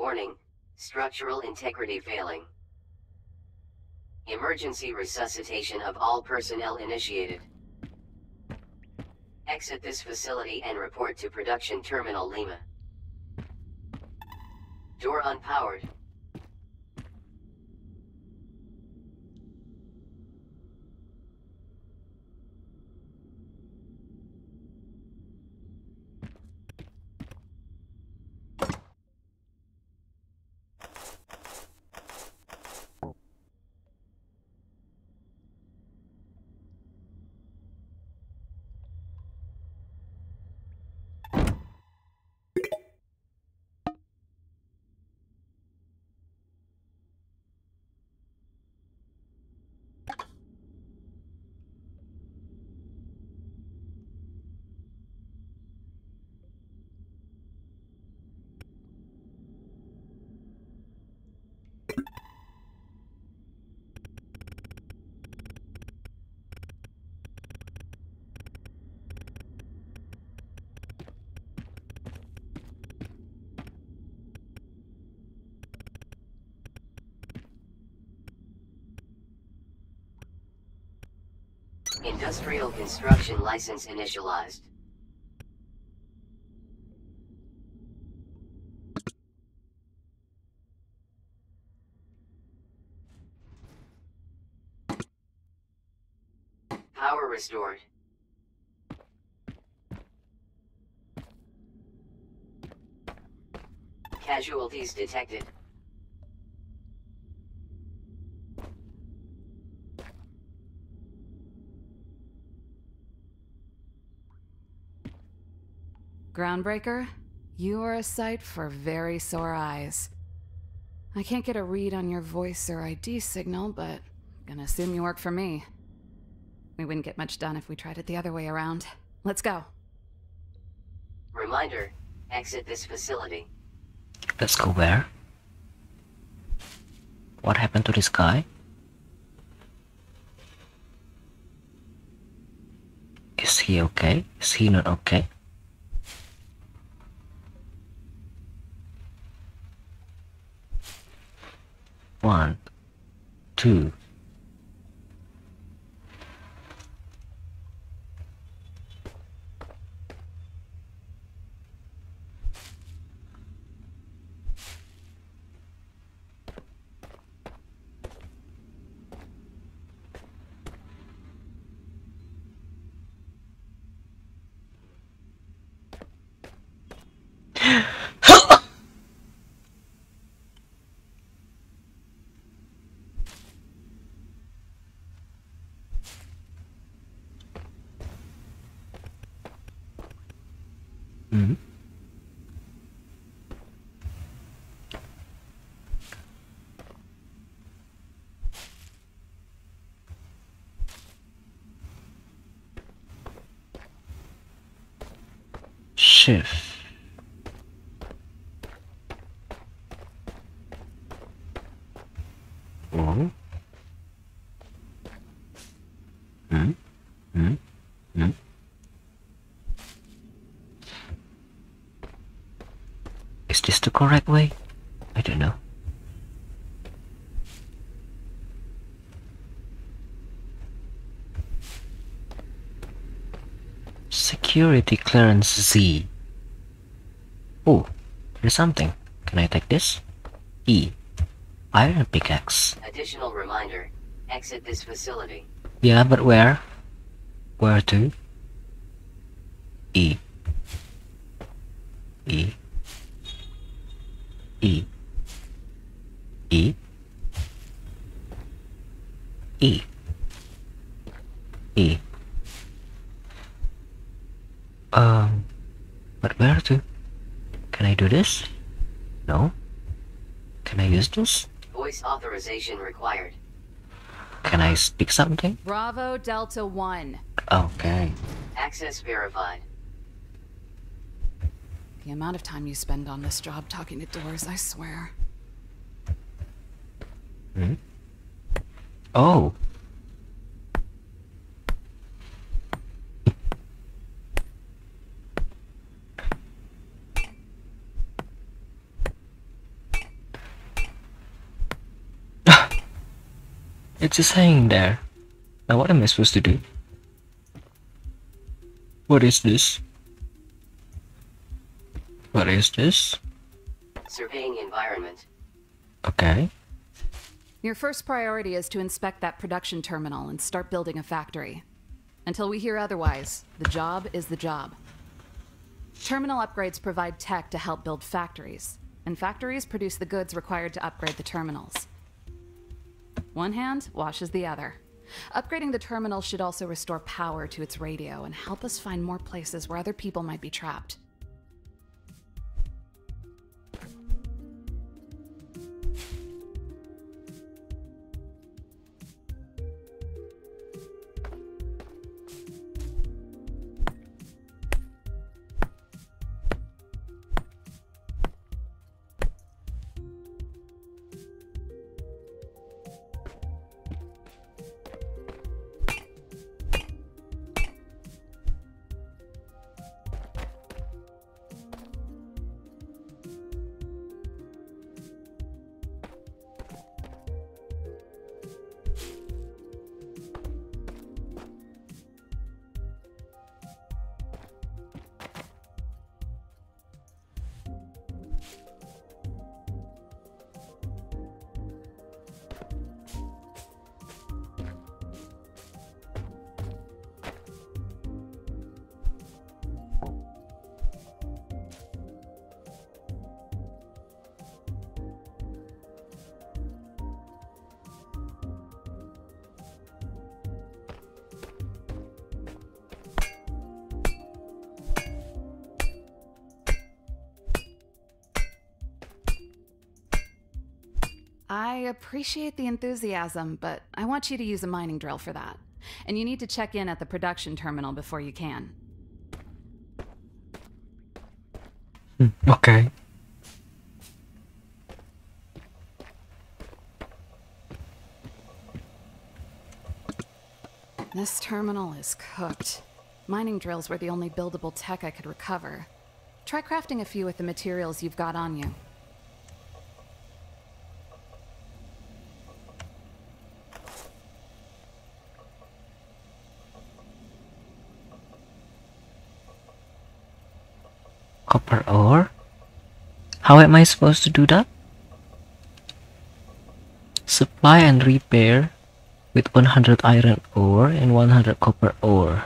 Warning, structural integrity failing. Emergency resuscitation of all personnel initiated. Exit this facility and report to Production Terminal Lima. Door unpowered. Industrial construction license initialized. Power restored. Casualties detected. Groundbreaker, you are a sight for very sore eyes. I can't get a read on your voice or ID signal, but I'm gonna assume you work for me. We wouldn't get much done if we tried it the other way around. Let's go. Reminder, exit this facility. Let's go where? What happened to this guy? Is he okay? Is he not okay? One, two. Mm-hmm. Shift. Oh. Is this the correct way? I don't know. Security clearance Z. Oh, there's something. Can I take this? E. Iron pickaxe. Additional reminder, exit this facility. Yeah, but where? Where to? E. E. E. E. E. E. But where to? Can I do this? No? Can I use this? Voice authorization required. Can I speak something? Bravo Delta 1. Okay. Access verified. The amount of time you spend on this job talking to doors, I swear. Hmm? Oh. It's just hanging there. Now what am I supposed to do? What is this? What is this? Surveying environment. Okay. Your first priority is to inspect that production terminal and start building a factory. Until we hear otherwise, the job is the job. Terminal upgrades provide tech to help build factories, and factories produce the goods required to upgrade the terminals. One hand washes the other. Upgrading the terminal should also restore power to its radio and help us find more places where other people might be trapped. I appreciate the enthusiasm, but I want you to use a mining drill for that. And you need to check in at the production terminal before you can. Okay. This terminal is cooked. Mining drills were the only buildable tech I could recover. Try crafting a few with the materials you've got on you. Copper ore? How am I supposed to do that? Supply and repair with 100 iron ore and 100 copper ore.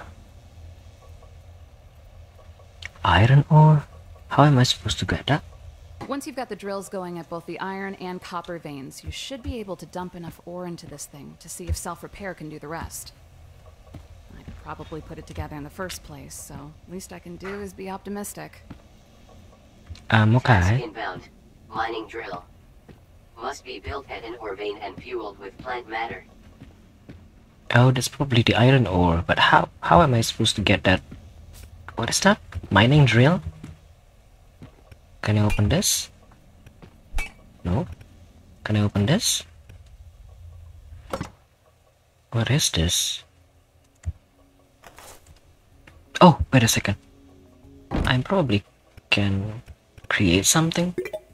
Iron ore? How am I supposed to get that? Once you've got the drills going at both the iron and copper veins, you should be able to dump enough ore into this thing to see if self-repair can do the rest. I probably put it together in the first place, so least I can do is be optimistic. Okay. Task inbound. Mining drill. Must be built at an ore vein and fueled with plant matter. Oh, that's probably the iron ore, but how am I supposed to get that? What is that? Mining drill? Can I open this? No? Can I open this? What is this? Oh, wait a second. I probably can create something.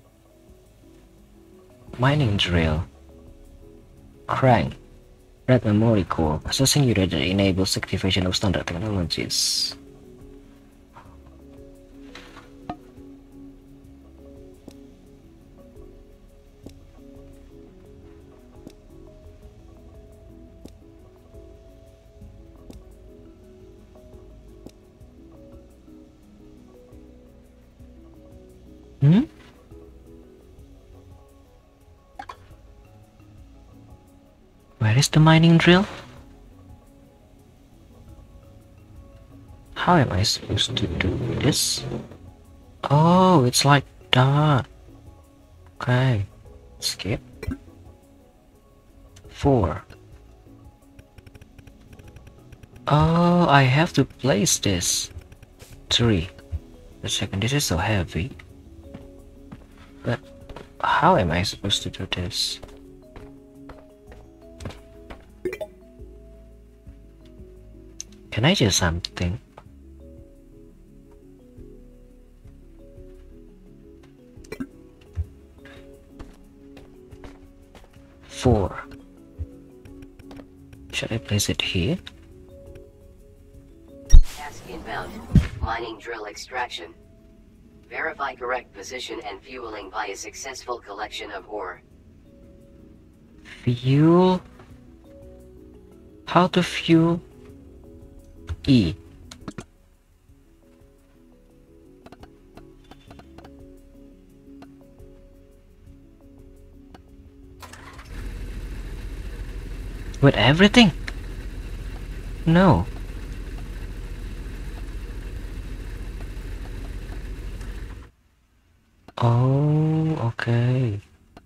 Mining drill. Crank. Red memory core. Processing unit that enables activation of standard technologies. Where is the mining drill? How am I supposed to do this? Oh, it's like that. Okay. Skip. 4. Oh, I have to place this. 3. The second, this is so heavy. But how am I supposed to do this? Can I do something? Four. Should I place it here? Task inbound. Mining drill extraction. Verify correct position and fueling by a successful collection of ore. Fuel. How to fuel? E. With everything? No. Oh, okay.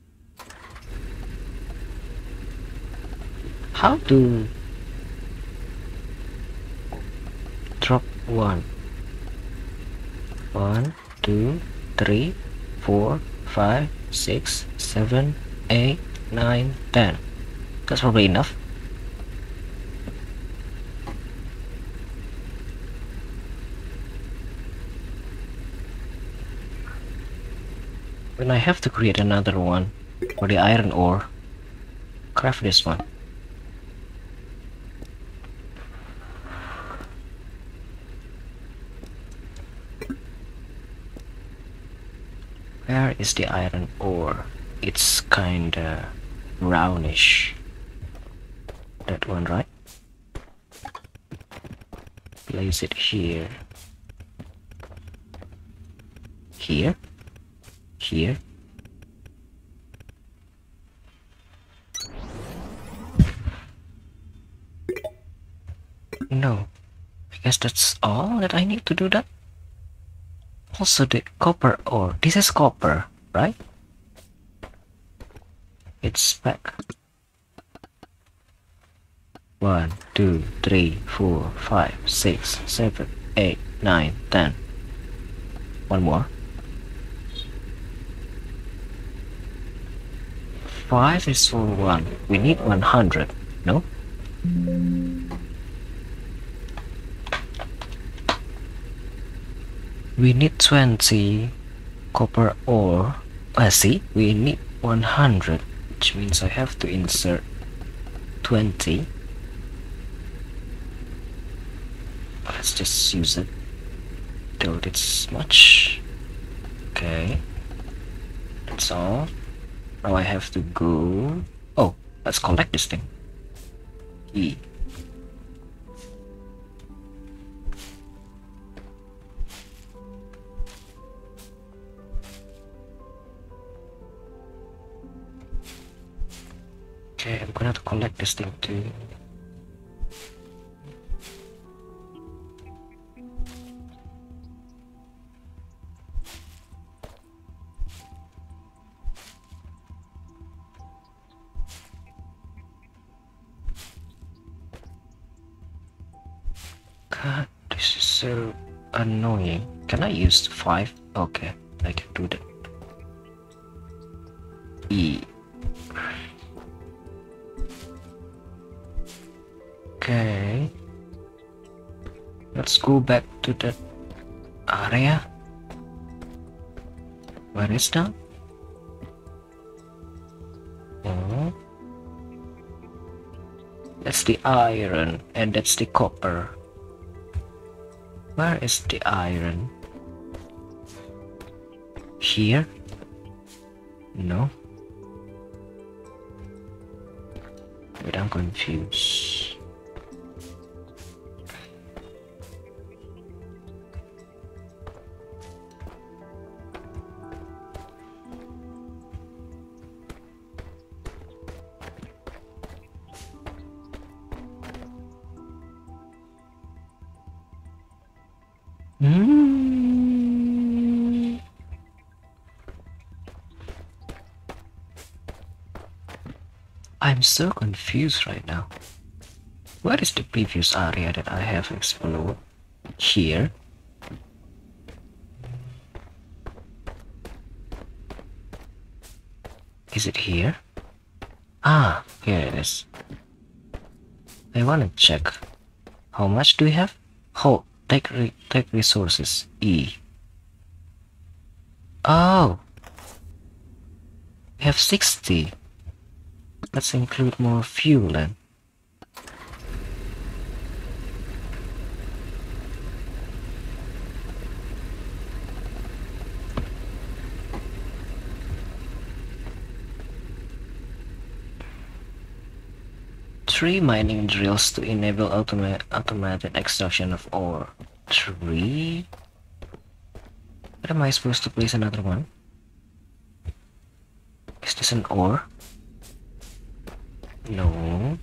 How to drop one? 1, 2, 3, 4, 5, 6, 7, 8, 9, 10. That's probably enough. When I have to create another one for the iron ore, craft this one. Where is the iron ore? It's kinda brownish. That one, right? Place it here. Here? Here? No. I guess that's all that I need to do that. Also the copper ore. This is copper, right? It's back. 1, 2, 3, 4, 5, 6, 7, 8, 9, 10. One more. 5 is for 1. We need 100, no? We need 20 copper ore. See, we need 100, which means I have to insert 20. Let's just use it till it's much. Okay, that's all. Now I have to go. Oh, let's collect this thing. E. Okay, I'm gonna have to collect this thing too. God, this is so annoying. Can I use 5? Okay, I can do that. E. Okay, let's go back to that area. Where is that? Oh, that's the iron and that's the copper. Where is the iron? Here? No. Wait, I'm confused. I'm so confused right now. Where is the previous area that I have explored? Here? Is it here? Ah, here it is. I wanna check. How much do we have? Oh, take resources. E. Oh! We have 60. Let's include more fuel then. 3 mining drills to enable automated extraction of ore. 3? Where am I supposed to place another one? Is this an ore? No.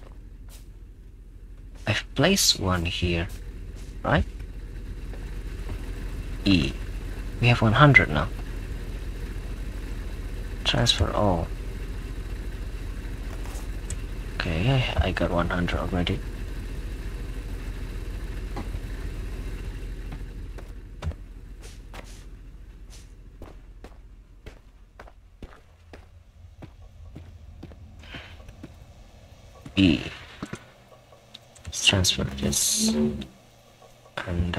I've placed one here, right? E. We have 100 now. Transfer all. Okay, I got 100 already. E. Let's transfer this. And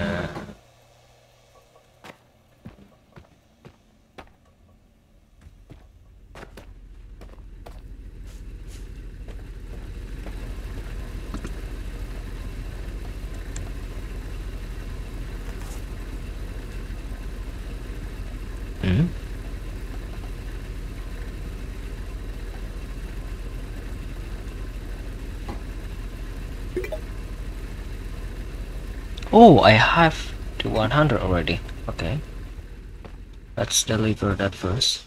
oh, I have the 100 already. Okay. Let's deliver that first.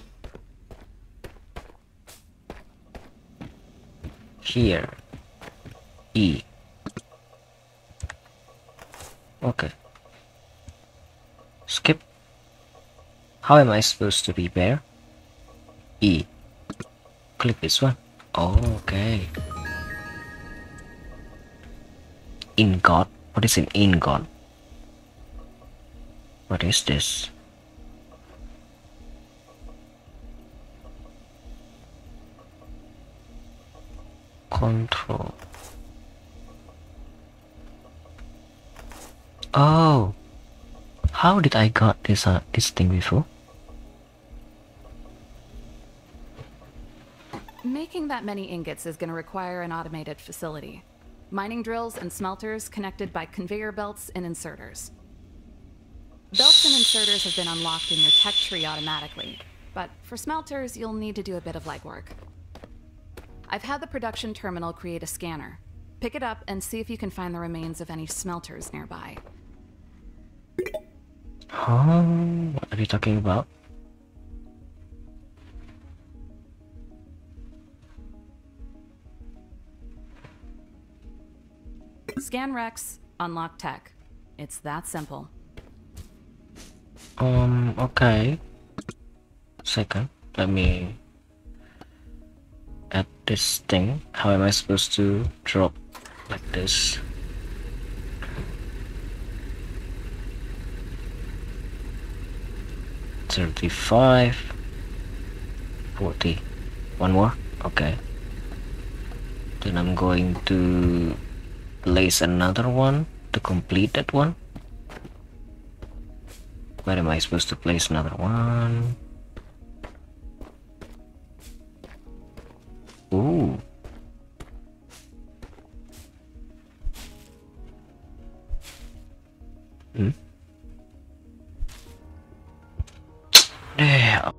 Here. E. Okay. Skip. How am I supposed to repair? E. Click this one. Oh, okay. Ingot. What is an ingot? What is this? Control. Oh, how did I got this thing before? Making that many ingots is going to require an automated facility. Mining drills and smelters connected by conveyor belts and inserters. Belts and inserters have been unlocked in your tech tree automatically, but for smelters, you'll need to do a bit of legwork. I've had the production terminal create a scanner. Pick it up and see if you can find the remains of any smelters nearby. Huh? What are you talking about? Scan Rex, unlock tech. It's that simple. Okay. Second, let me add this thing. How am I supposed to drop like this? $35, 40. One more? Okay. Then I'm going to place another one to complete that one. Where am I supposed to place another one? Ooh. Damn.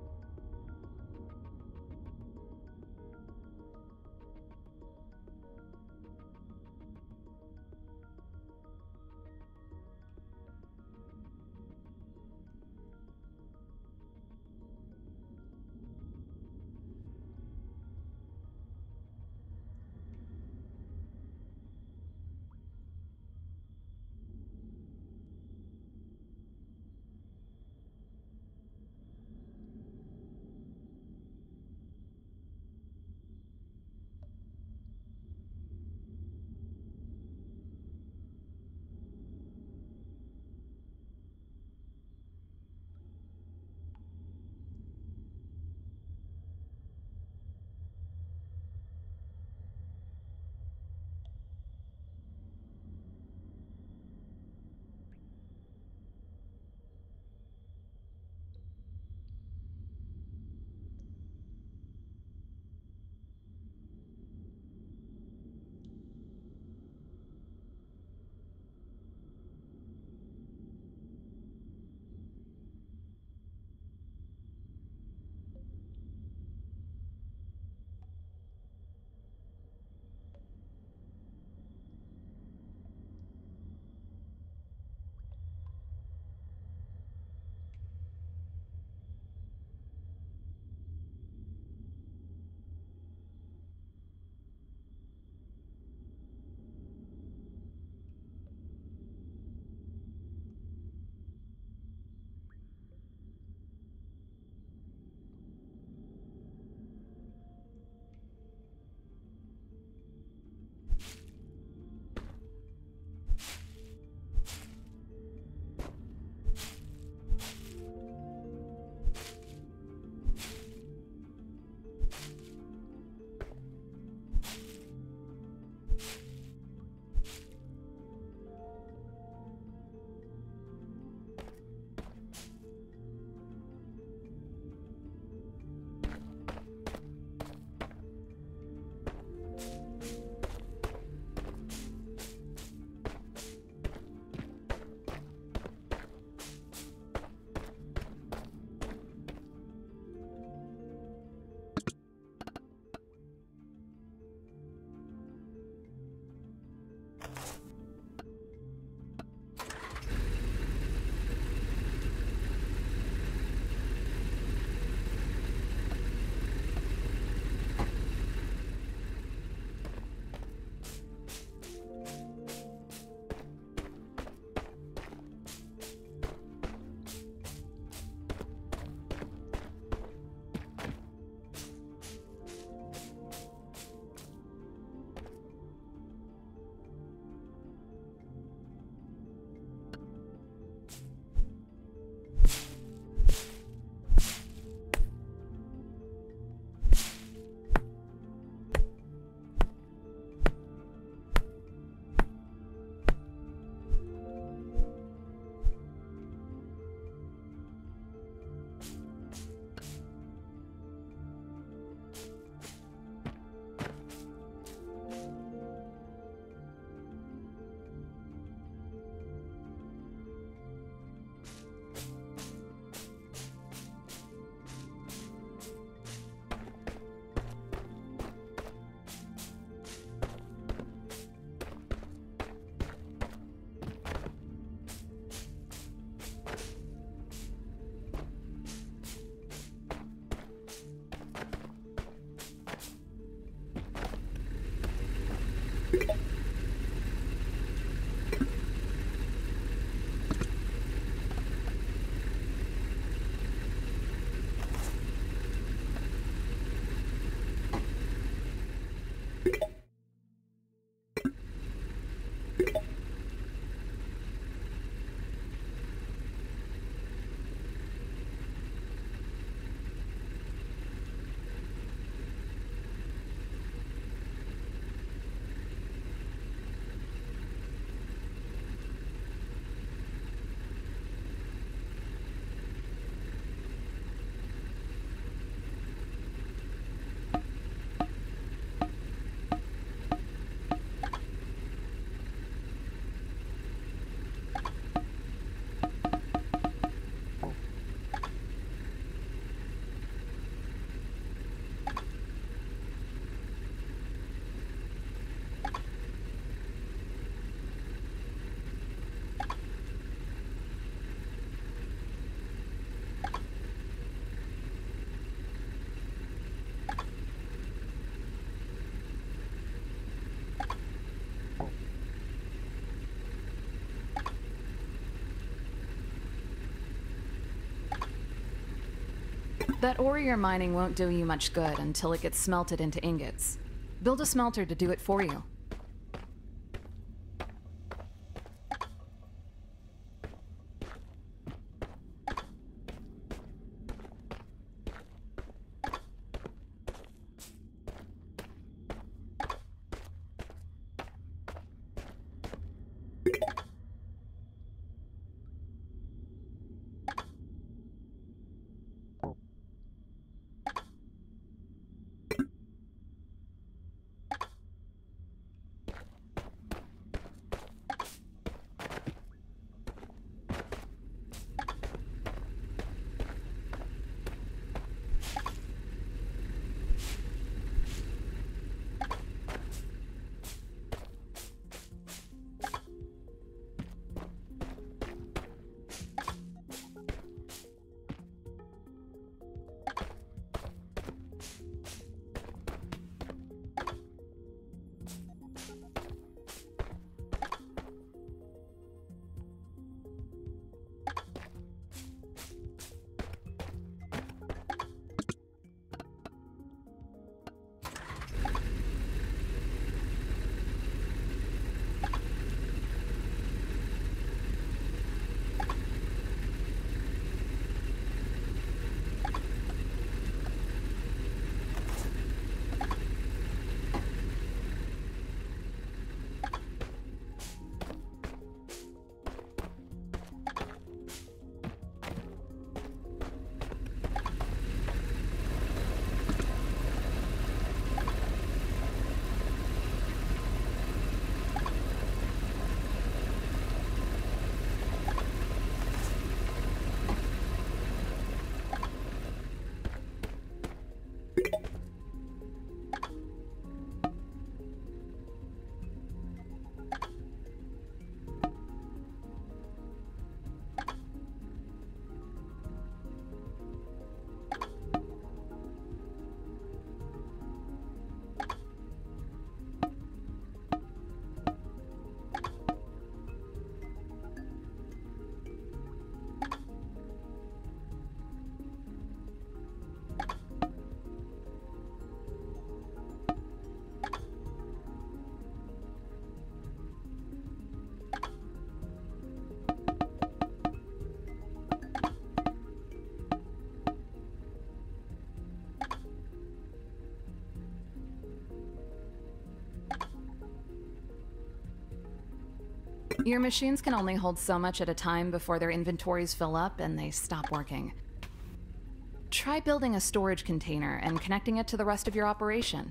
That ore you're mining won't do you much good until it gets smelted into ingots. Build a smelter to do it for you. Your machines can only hold so much at a time before their inventories fill up and they stop working. Try building a storage container and connecting it to the rest of your operation.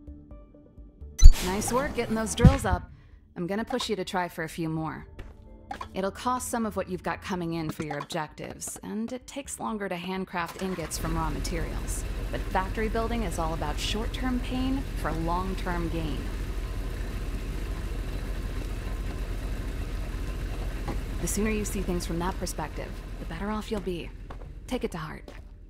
Nice work getting those drills up. I'm gonna push you to try for a few more. It'll cost some of what you've got coming in for your objectives, and it takes longer to handcraft ingots from raw materials. But factory building is all about short-term pain for long-term gain. The sooner you see things from that perspective, the better off you'll be. Take it to heart.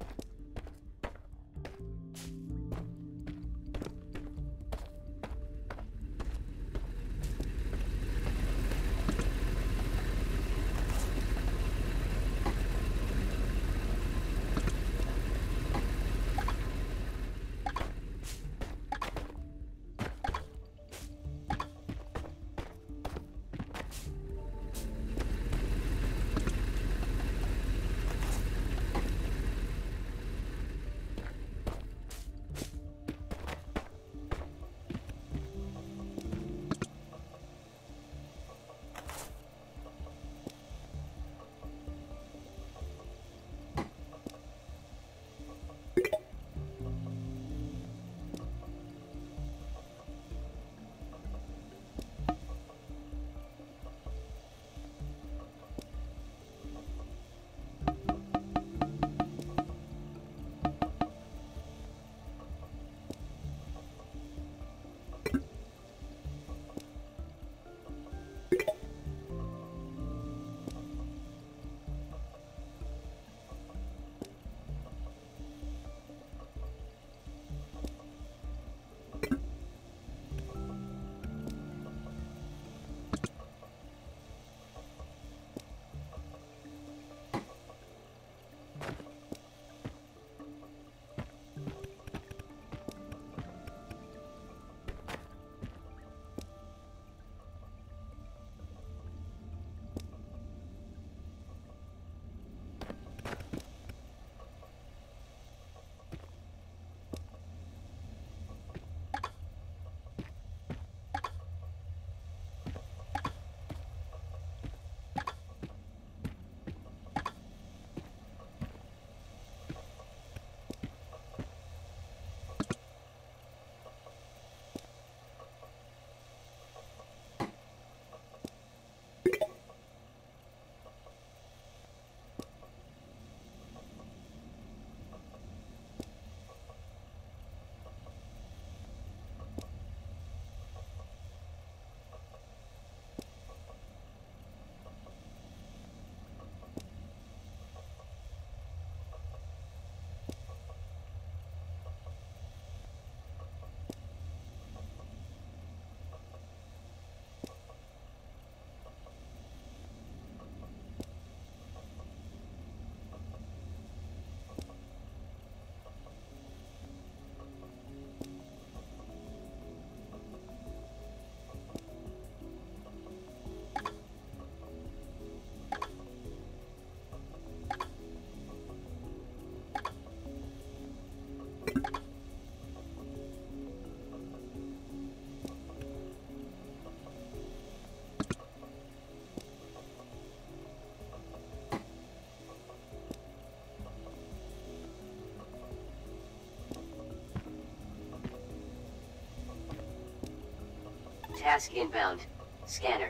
Task inbound. Scanner.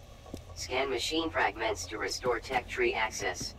Scan machine fragments to restore tech tree access.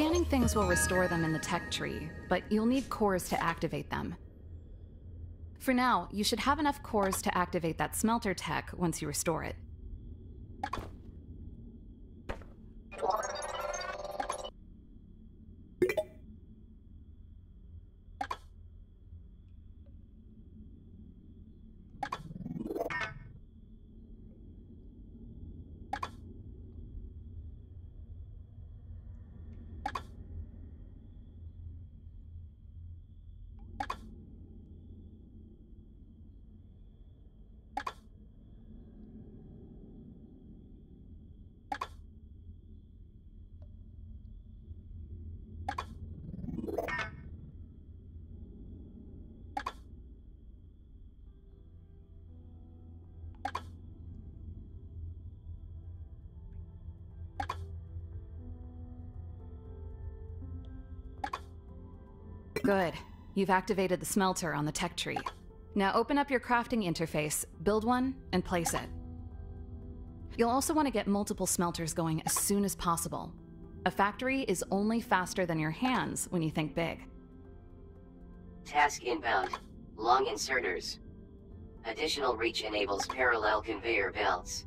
Scanning things will restore them in the tech tree, but you'll need cores to activate them. For now, you should have enough cores to activate that smelter tech once you restore it. Good. You've activated the smelter on the tech tree. Now open up your crafting interface, build one, and place it. You'll also want to get multiple smelters going as soon as possible. A factory is only faster than your hands when you think big. Task inbound. Long inserters. Additional reach enables parallel conveyor belts.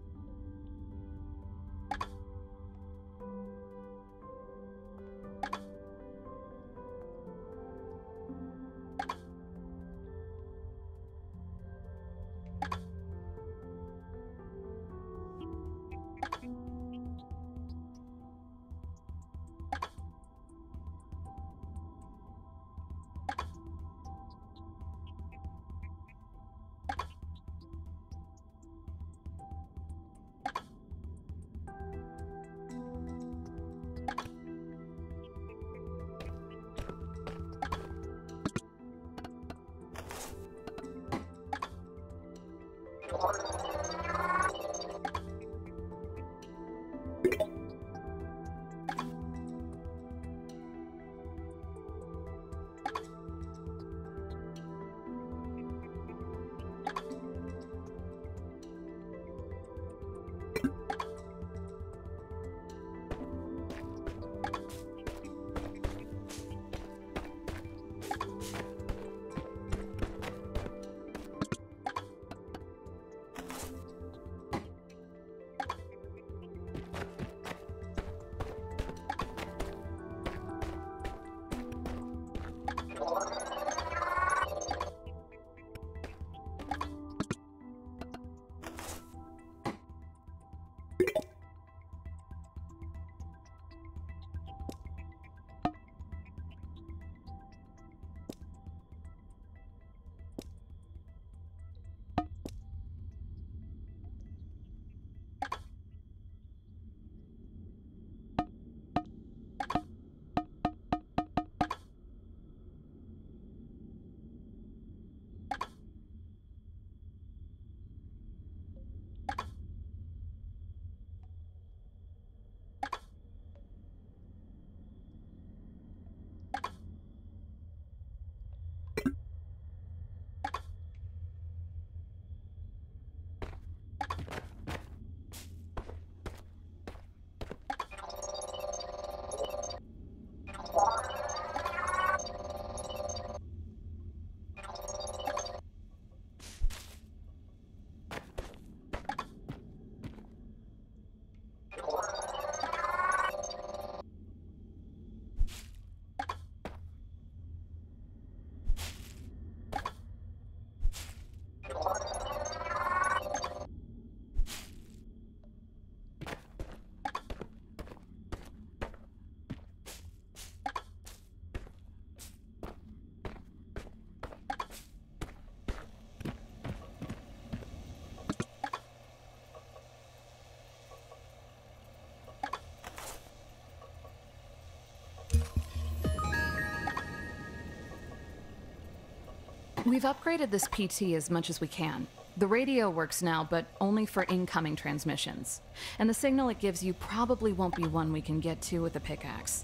We've upgraded this PT as much as we can. The radio works now, but only for incoming transmissions. And the signal it gives you probably won't be one we can get to with a pickaxe.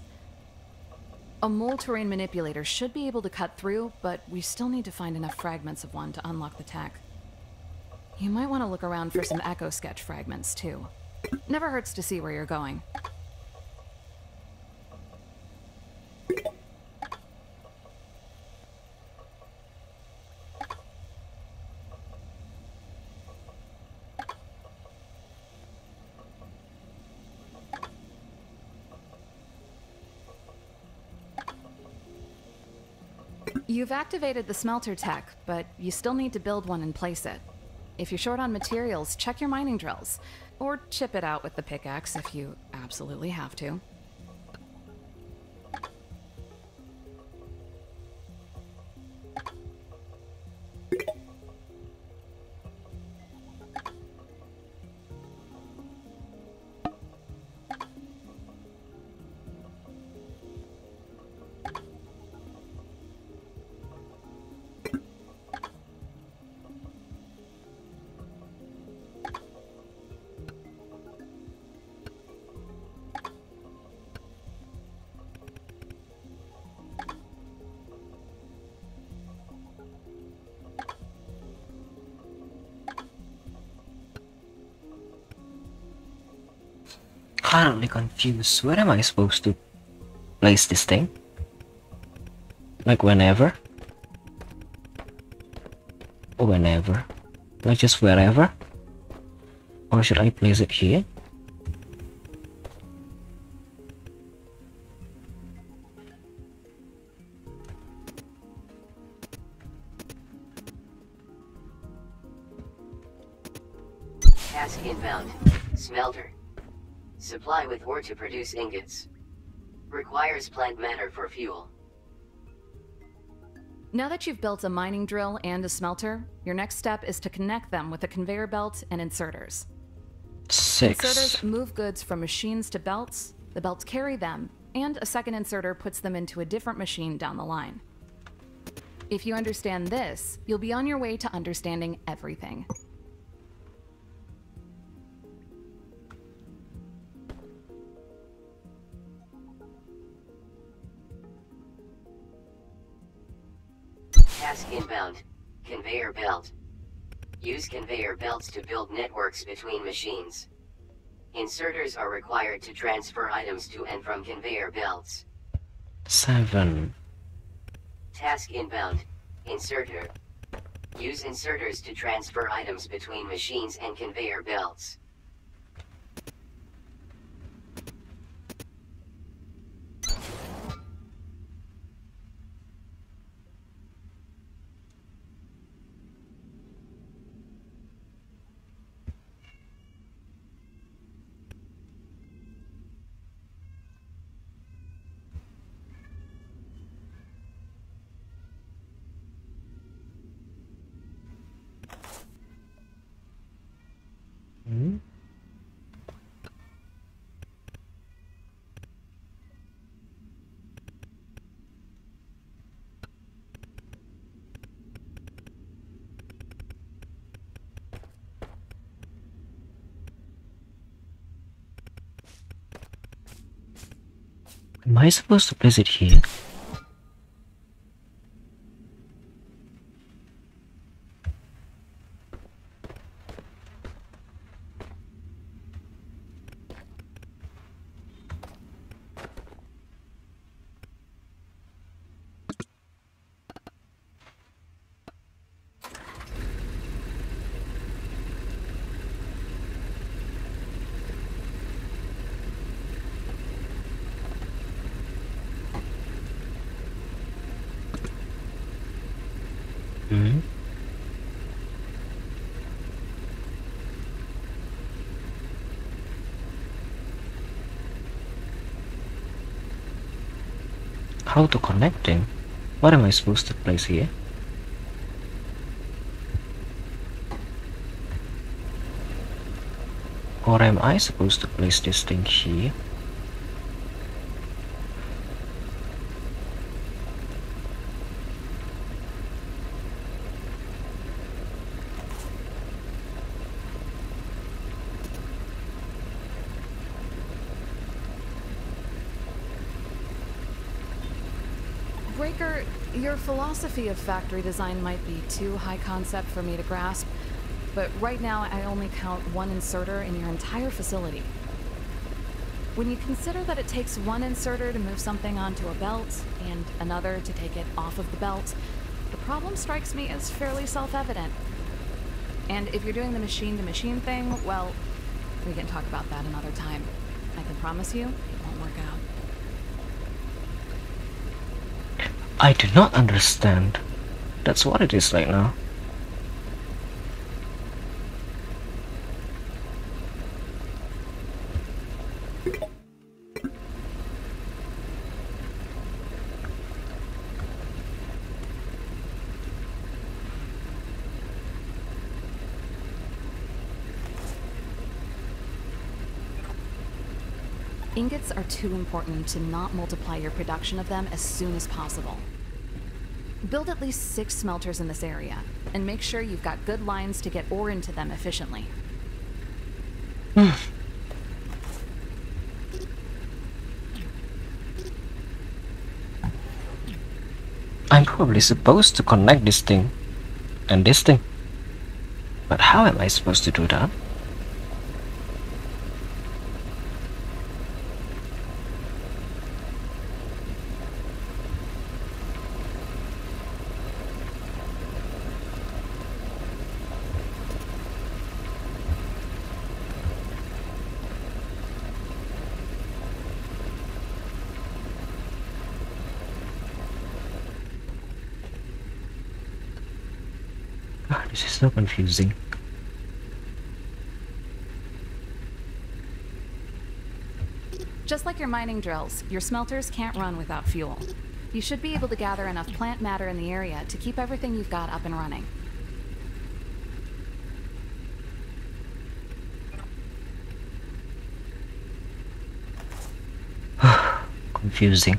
A mole terrain manipulator should be able to cut through, but we still need to find enough fragments of one to unlock the tech. You might want to look around for some echo sketch fragments, too. Never hurts to see where you're going. You've activated the smelter tech, but you still need to build one and place it. If you're short on materials, check your mining drills. Or chip it out with the pickaxe if you absolutely have to. Currently confused. Where am I supposed to place this thing? Like whenever? Or whenever? Like just wherever? Or should I place it here? Task inbound. Smelter. Supply with ore to produce ingots. Requires plant matter for fuel. Now that you've built a mining drill and a smelter, your next step is to connect them with a conveyor belt and inserters. 6. Inserters move goods from machines to belts, the belts carry them, and a second inserter puts them into a different machine down the line. If you understand this, you'll be on your way to understanding everything. Task inbound. Conveyor belt. Use conveyor belts to build networks between machines. Inserters are required to transfer items to and from conveyor belts. 7. Task inbound. Inserter. Use inserters to transfer items between machines and conveyor belts. Hmm? Am I supposed to place it here? Hmm? How to connect them? What am I supposed to place here? Or am I supposed to place this thing here? Breaker, your philosophy of factory design might be too high concept for me to grasp, but right now I only count one inserter in your entire facility. When you consider that it takes one inserter to move something onto a belt and another to take it off of the belt, the problem strikes me as fairly self-evident. And if you're doing the machine-to-machine thing, well, we can talk about that another time. I can promise you, it won't work out. I do not understand. That's what it is right now. Ingots are too important to not multiply your production of them as soon as possible. Build at least 6 smelters in this area, and make sure you've got good lines to get ore into them efficiently. I'm probably supposed to connect this thing and this thing. But how am I supposed to do that? This is so confusing. Just like your mining drills, your smelters can't run without fuel. You should be able to gather enough plant matter in the area to keep everything you've got up and running. Confusing.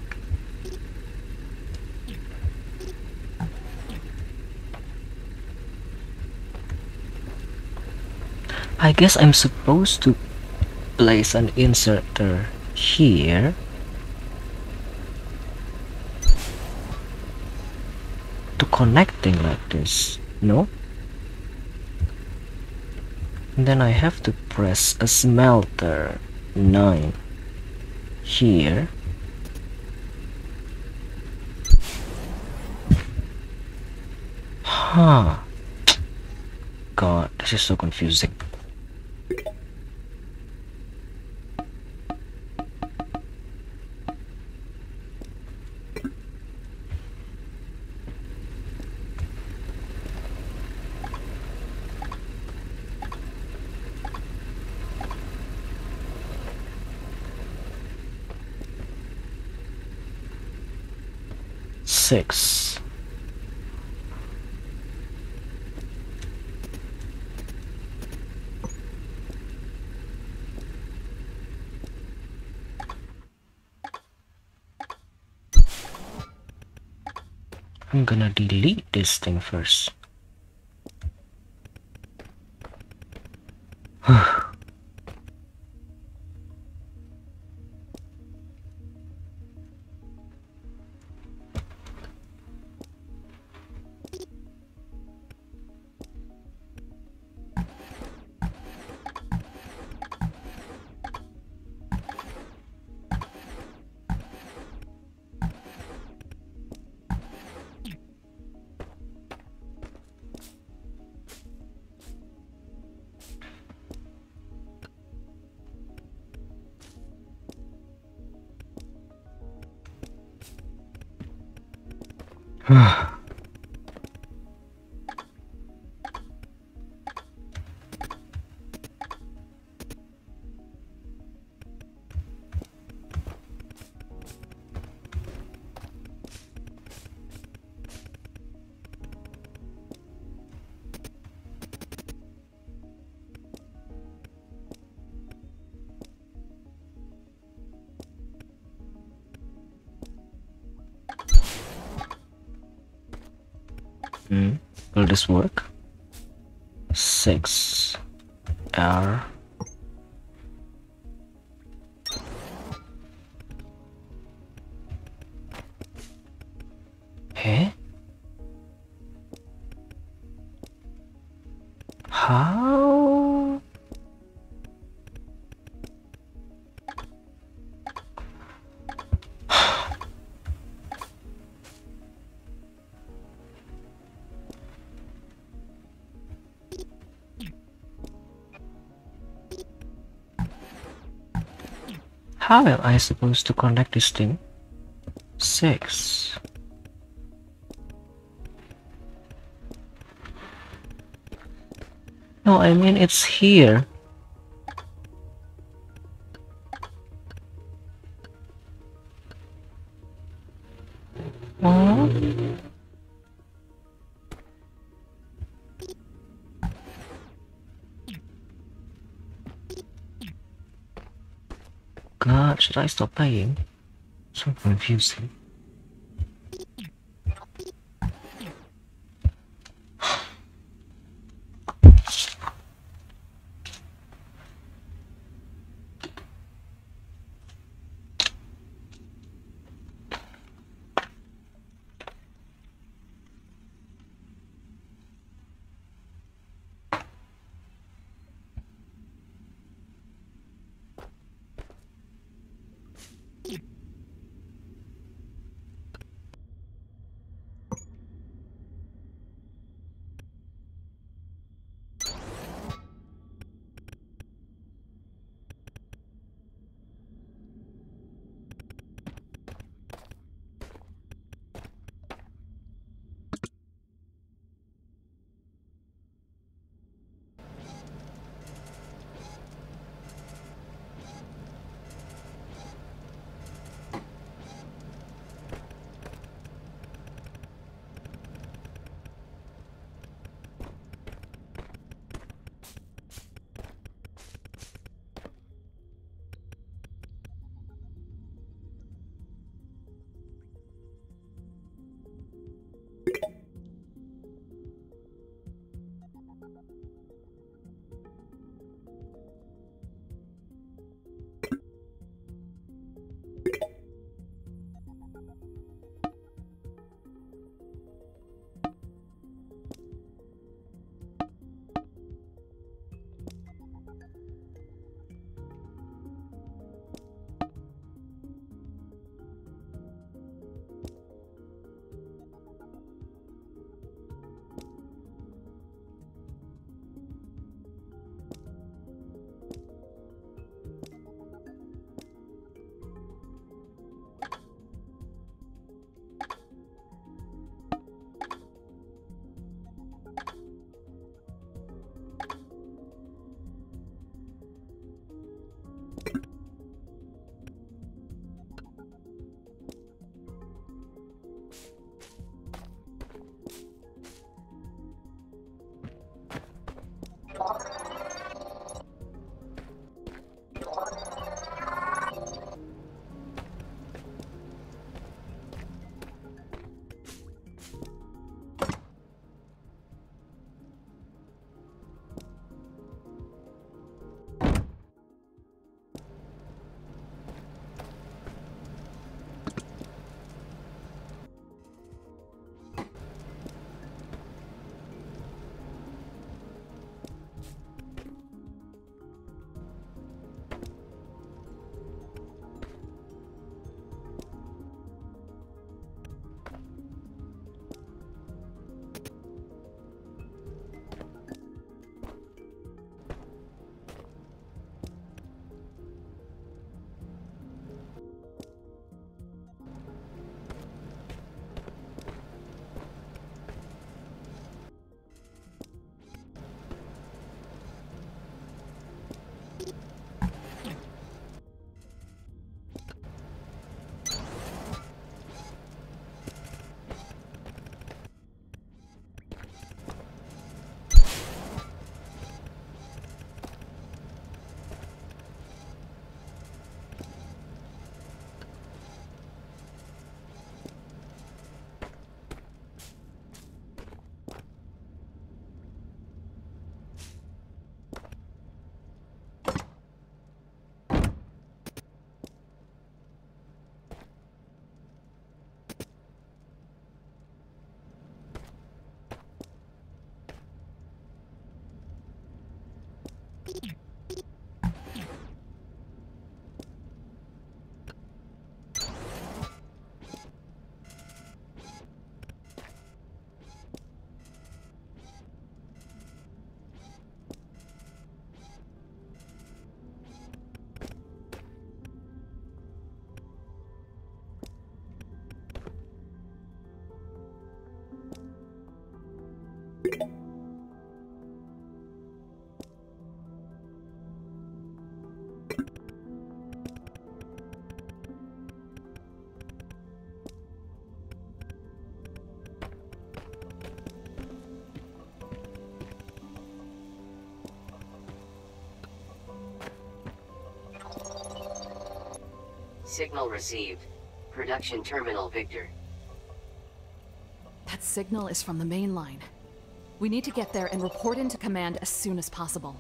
I guess I'm supposed to place an inserter here to connecting like this, no? And then I have to press a smelter 9 here. Huh. God, this is so confusing. Six. I'm gonna delete this thing first. Will this work? 6 R. Eh? How? How am I supposed to connect this thing? 6 No, I mean it's here. Oh. God, should I stop playing? So confusing. Signal received. Production terminal Victor. That signal is from the main line. We need to get there and report into command as soon as possible.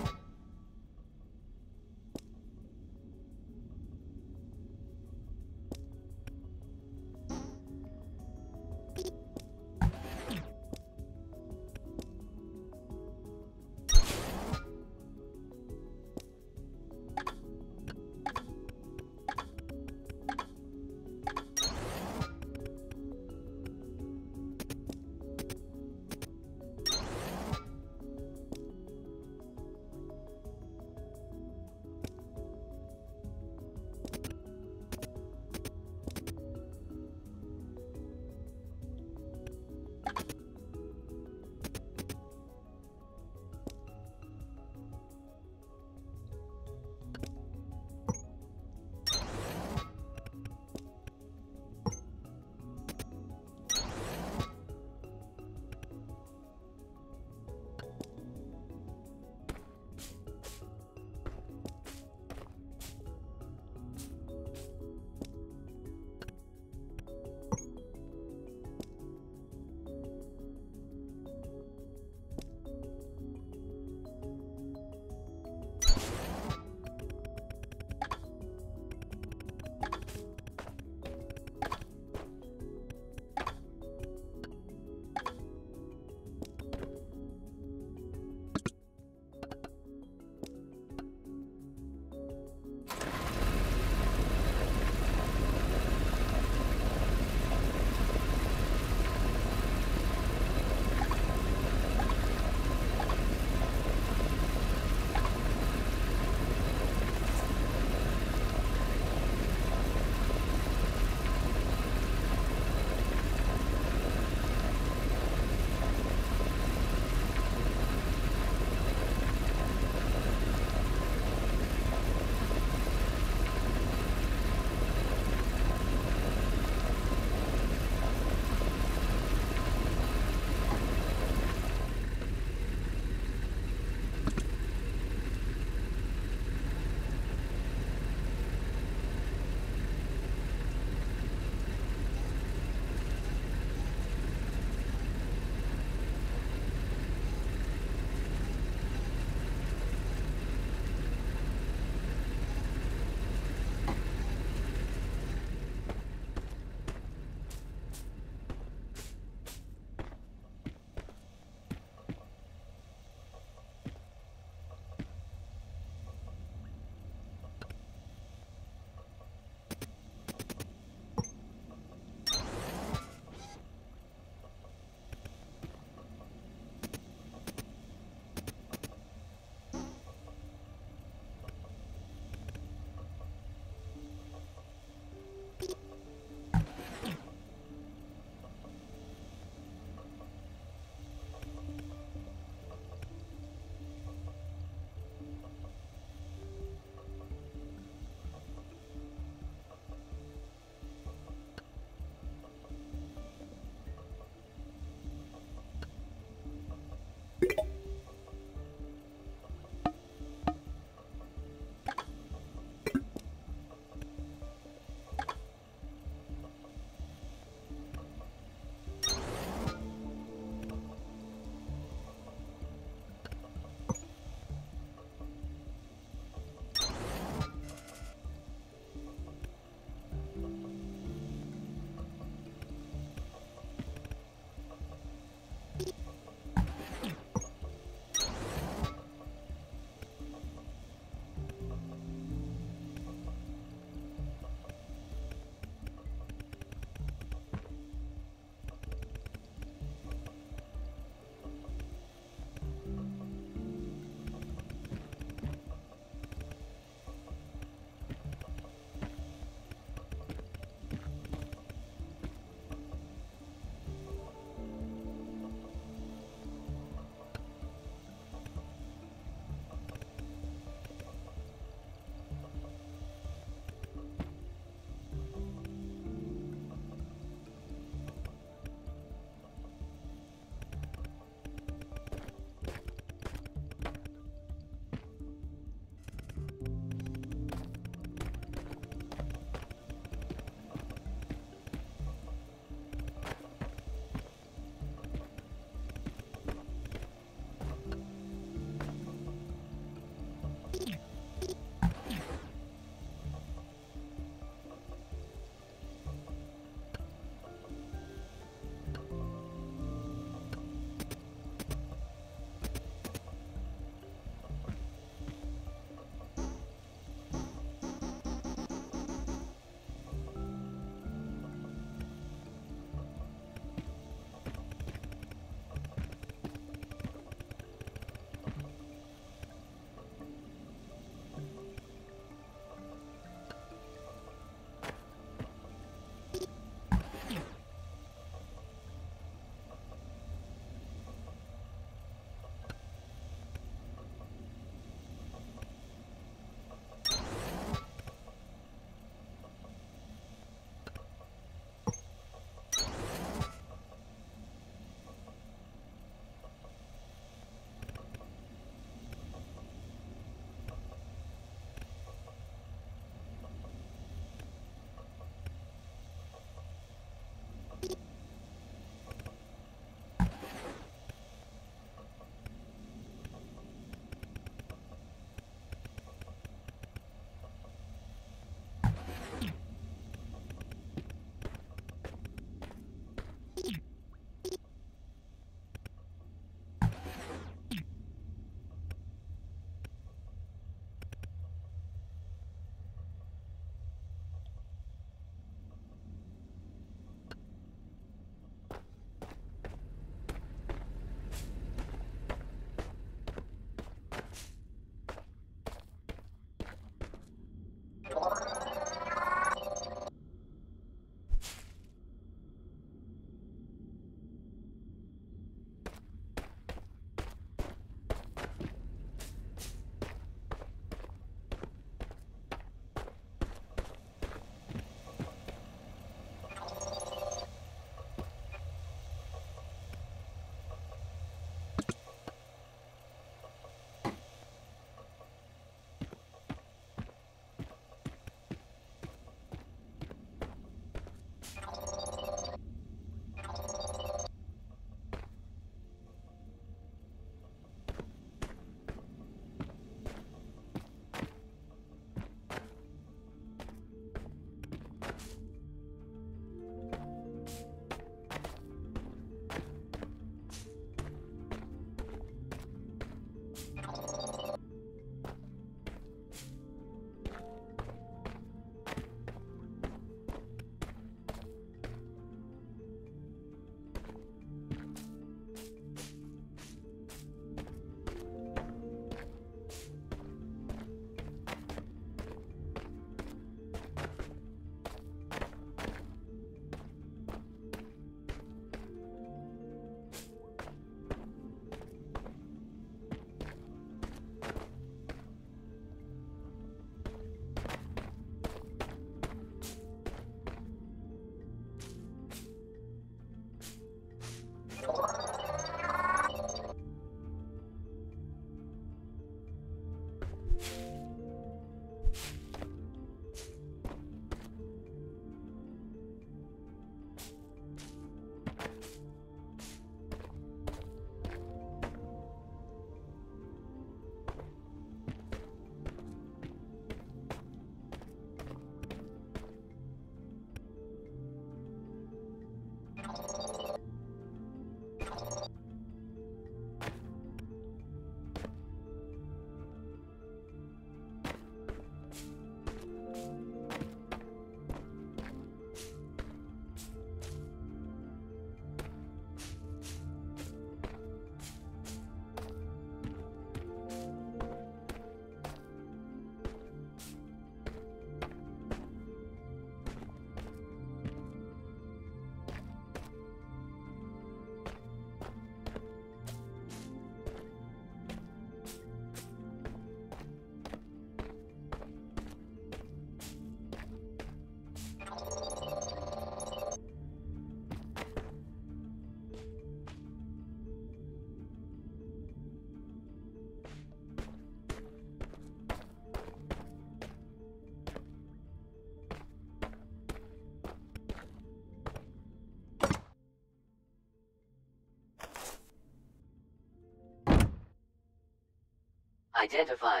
Identified.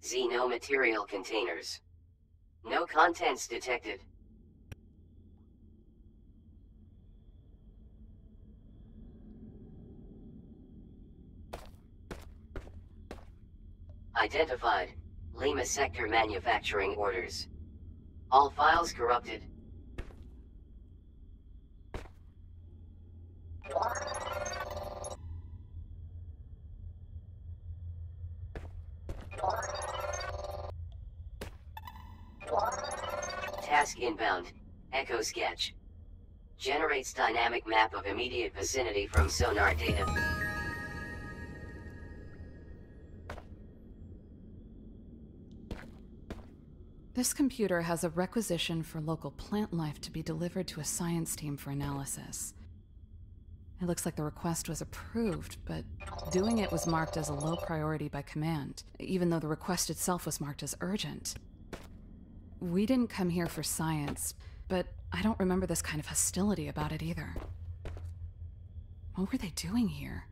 Z. No material containers. No contents detected. Identified. Lima Sector manufacturing orders. All files corrupted. Task inbound. Echo sketch. Generates dynamic map of immediate vicinity from sonar data. This computer has a requisition for local plant life to be delivered to a science team for analysis. It looks like the request was approved, but doing it was marked as a low priority by command, even though the request itself was marked as urgent. We didn't come here for science, but I don't remember this kind of hostility about it either. What were they doing here?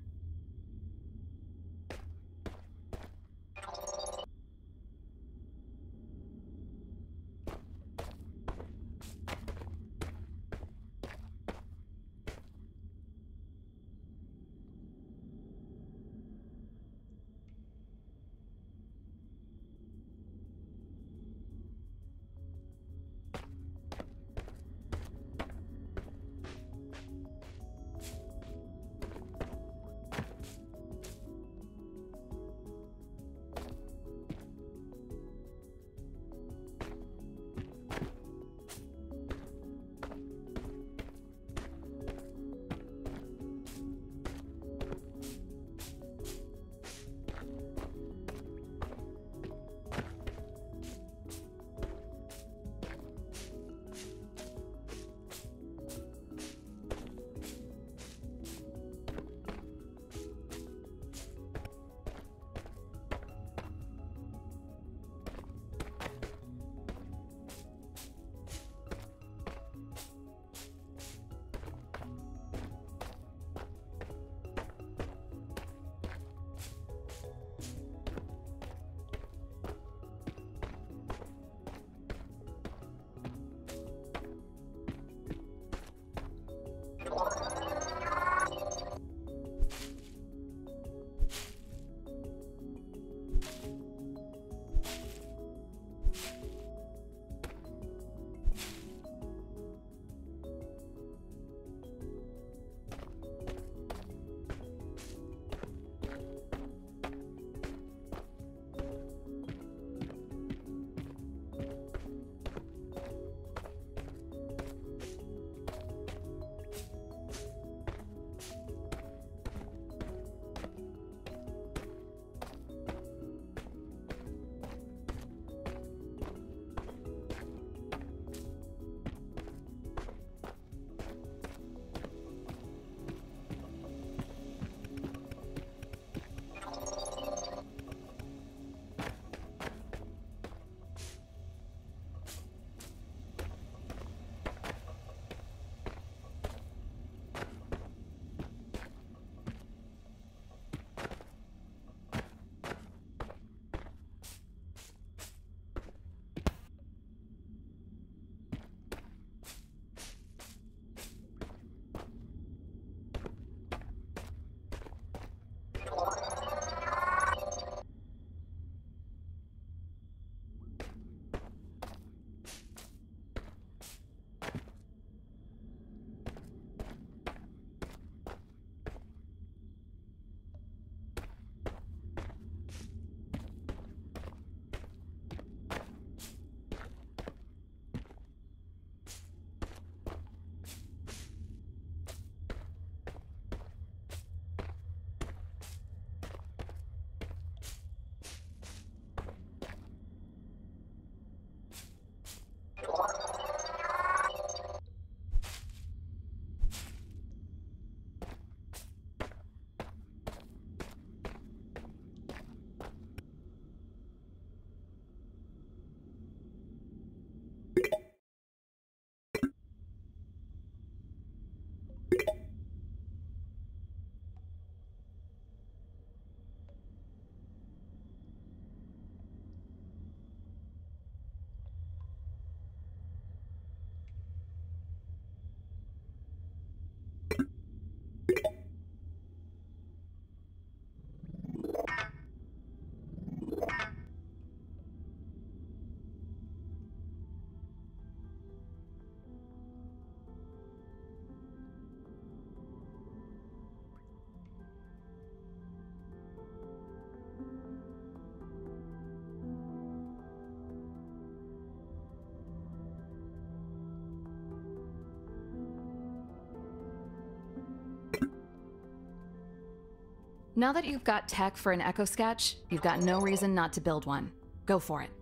Now that you've got tech for an echo sketch, you've got no reason not to build one. Go for it.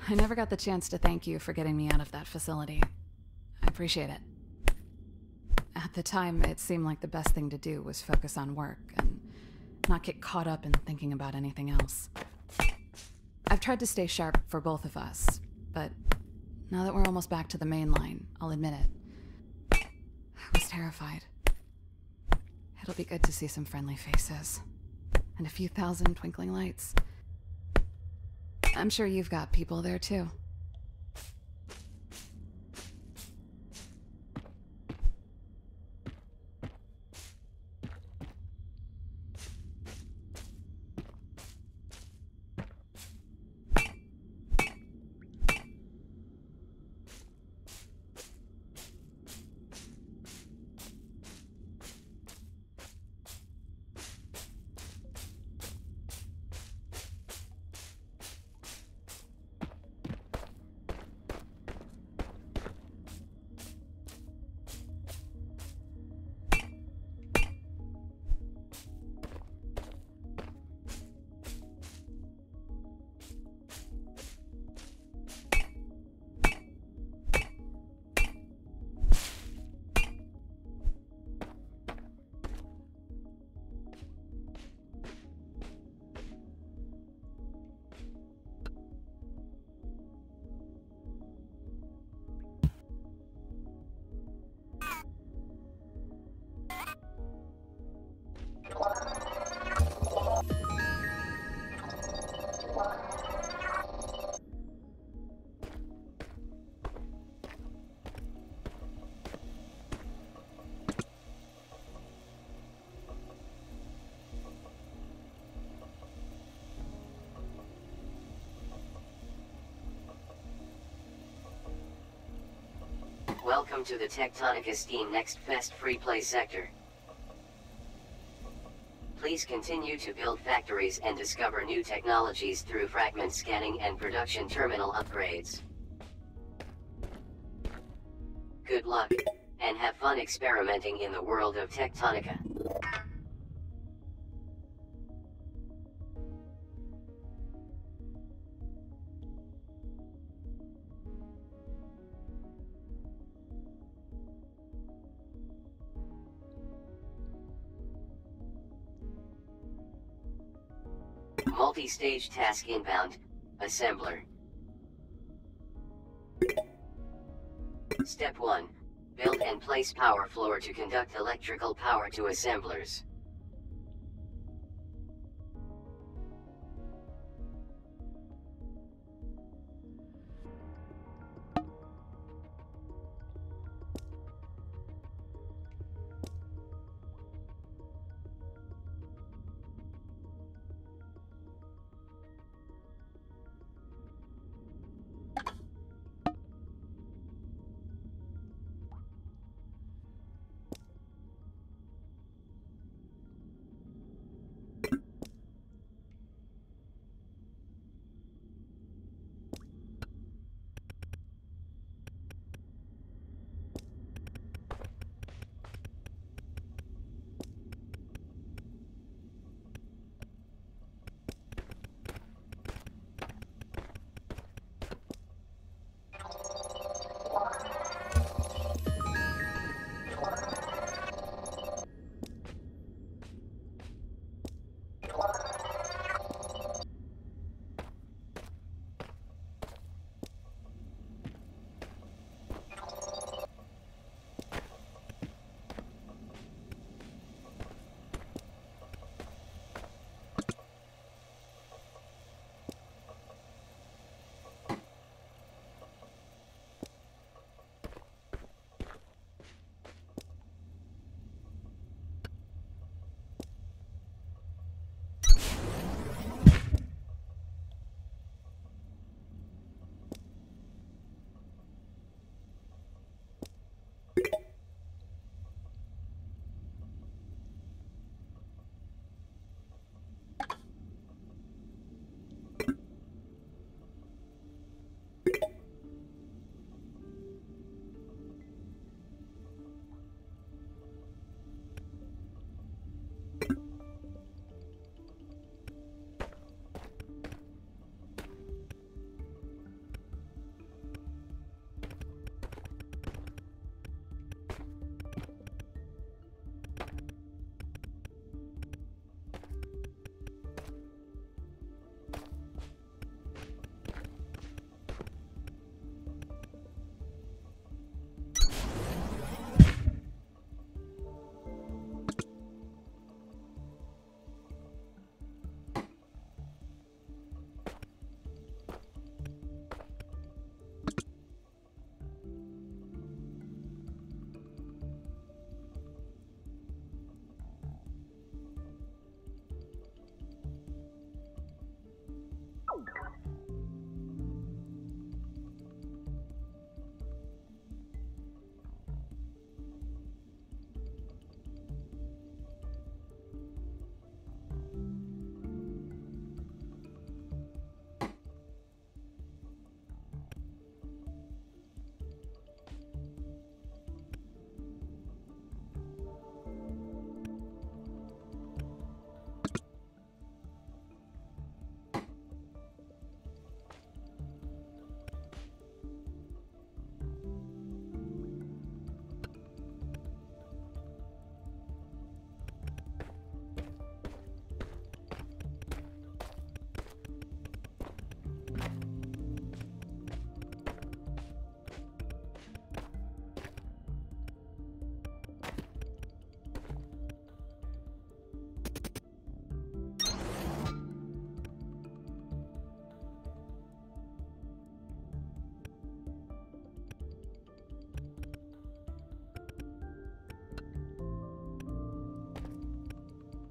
I never got the chance to thank you for getting me out of that facility. I appreciate it. At the time, it seemed like the best thing to do was focus on work and not get caught up in thinking about anything else. I've tried to stay sharp for both of us, but now that we're almost back to the main line, I'll admit it. I was terrified. It'll be good to see some friendly faces. And a few thousand twinkling lights. I'm sure you've got people there too. Welcome to the TECHTONICA Steam Next Fest free play sector. Please continue to build factories and discover new technologies through fragment scanning and production terminal upgrades. Good luck, and have fun experimenting in the world of TECHTONICA. Multi-stage task inbound, assembler. Step 1. Build and place power floor to conduct electrical power to assemblers.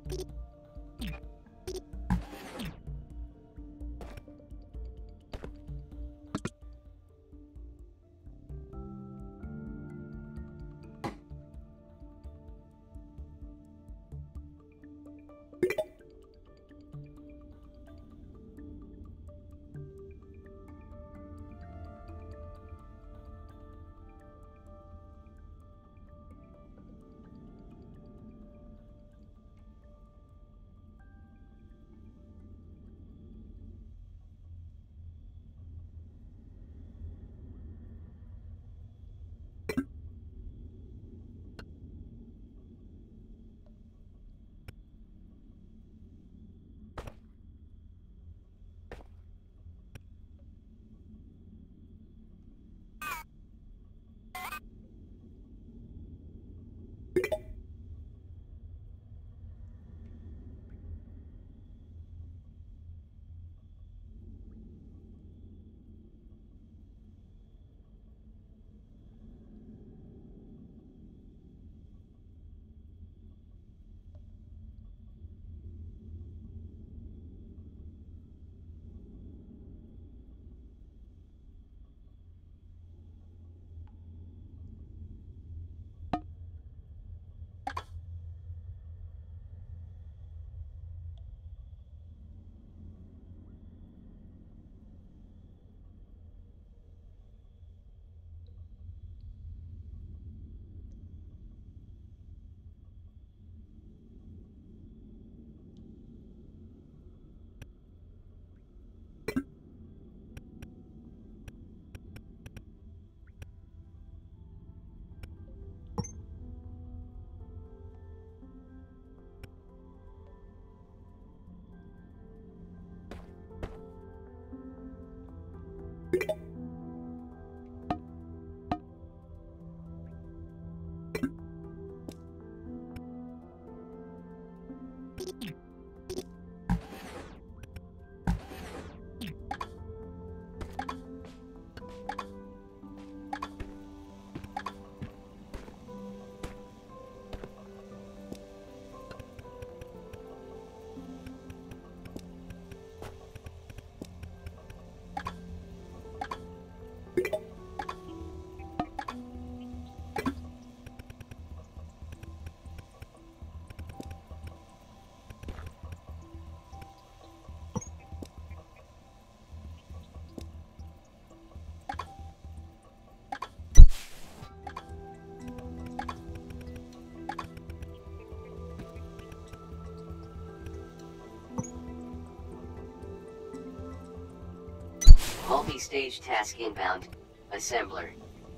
Multi-stage task inbound. Assembler.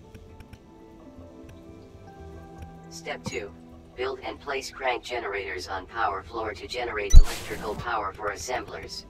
Step 2. Build and place crank generators on power floor to generate electrical power for assemblers.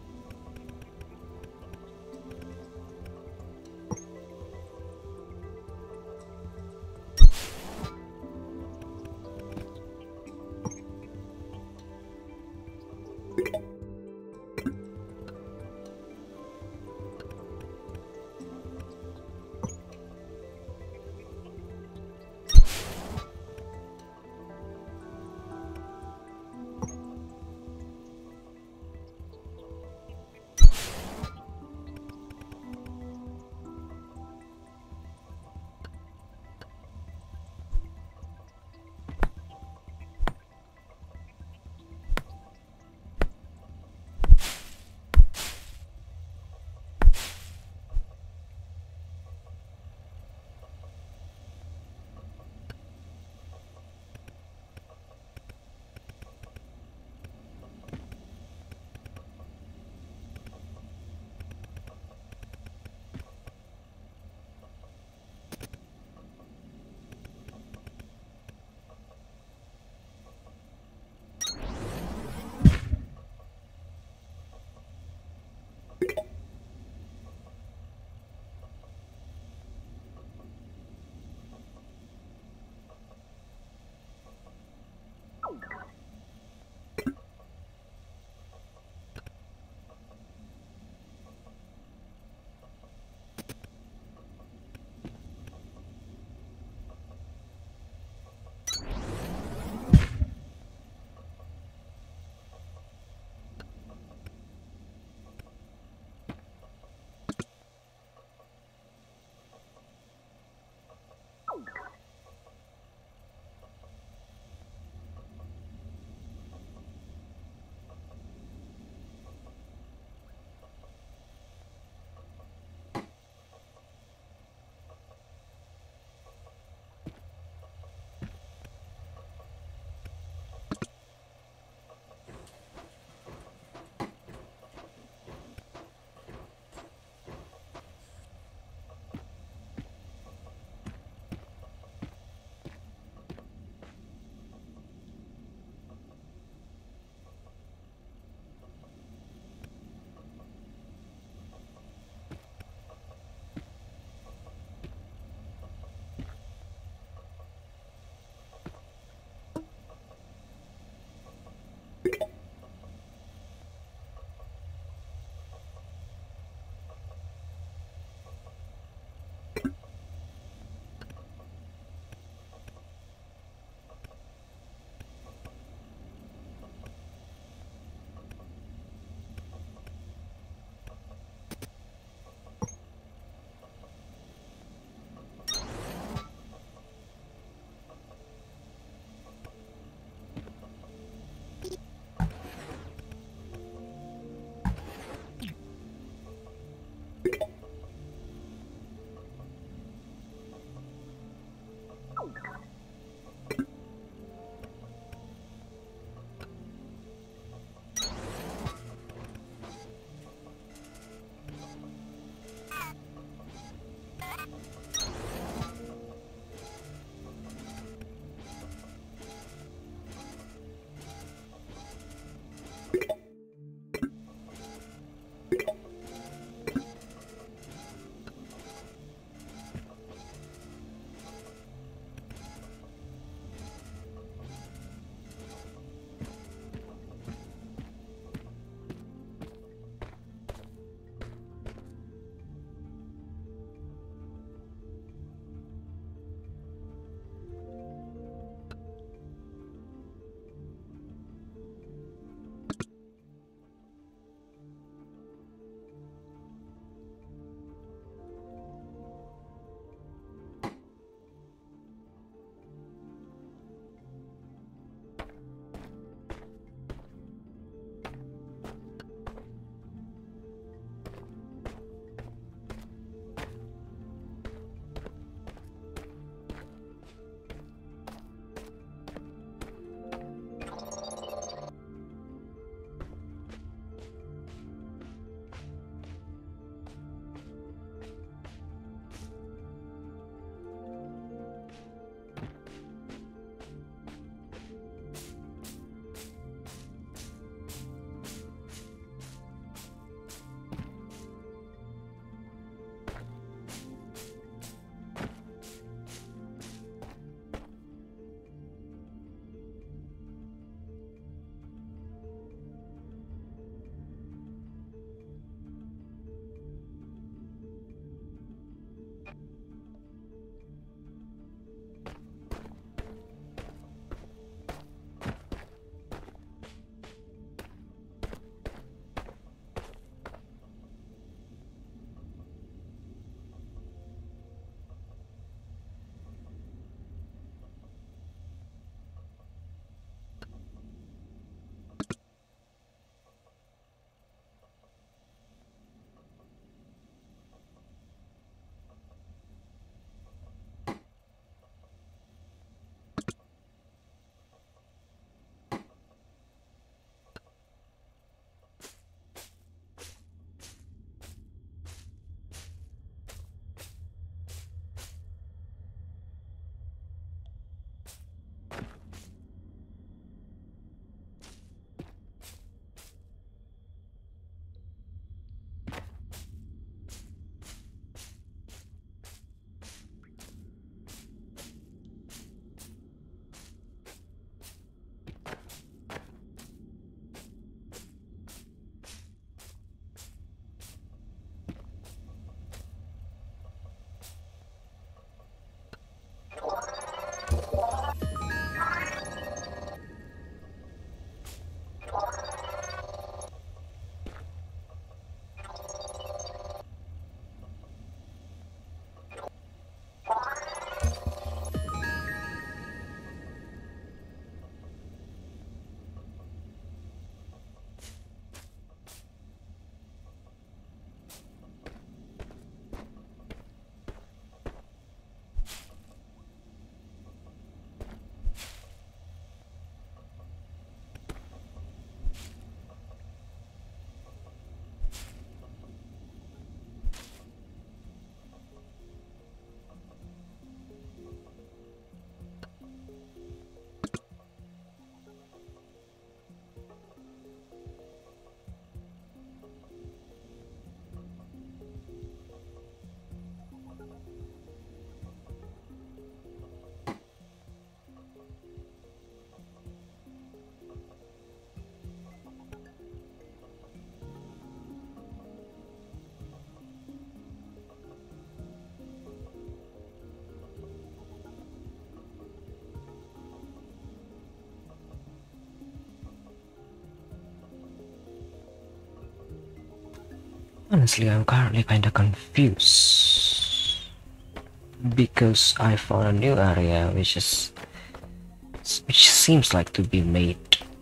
Honestly, I'm currently kinda confused because I found a new area which seems like to be made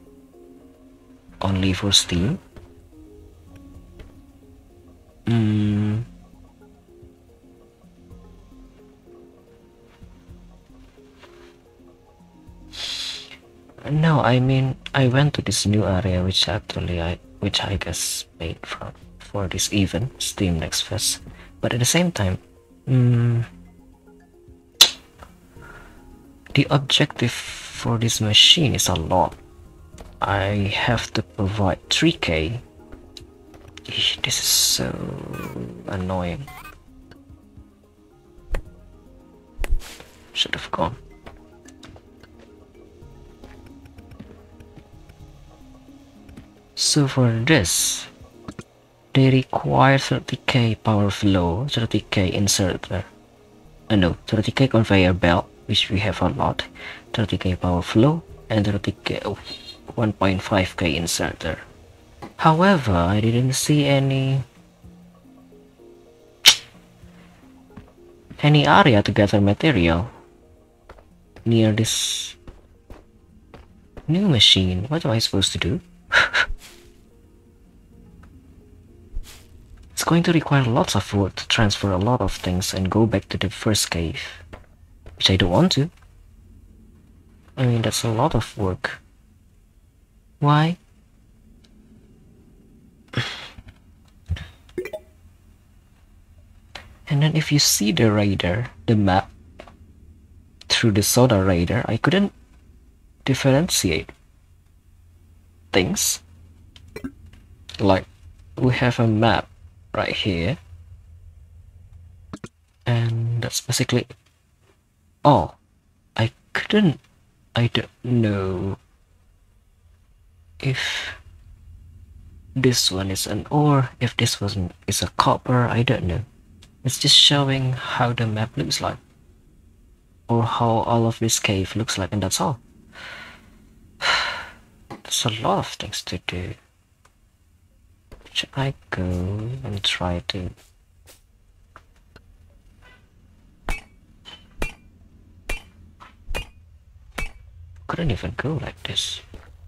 only for Steam. No, I mean I went to this new area which I guess made for this event, Steam Next Fest. But at the same time, the objective for this machine is a lot. I have to provide 3K. This is so annoying. Should have gone. So for this, they require 30k power flow, 30k inserter. No, 30k conveyor belt, which we have a lot, 30k power flow, and 30k 1.5k inserter. However, I didn't see any area to gather material near this new machine. What am I supposed to do? It's going to require lots of work to transfer a lot of things and go back to the first cave, which I don't want to. I mean, that's a lot of work. Why? And then if you see the radar, the map, through the soda radar, I couldn't differentiate things. Like, we have a map right here, and that's basically all. I don't know if this one is an ore, if this one is a copper, I don't know. It's just showing how the map looks like, or how all of this cave looks like, and that's all. There's a lot of things to do. Should I go and try to... Couldn't even go like this.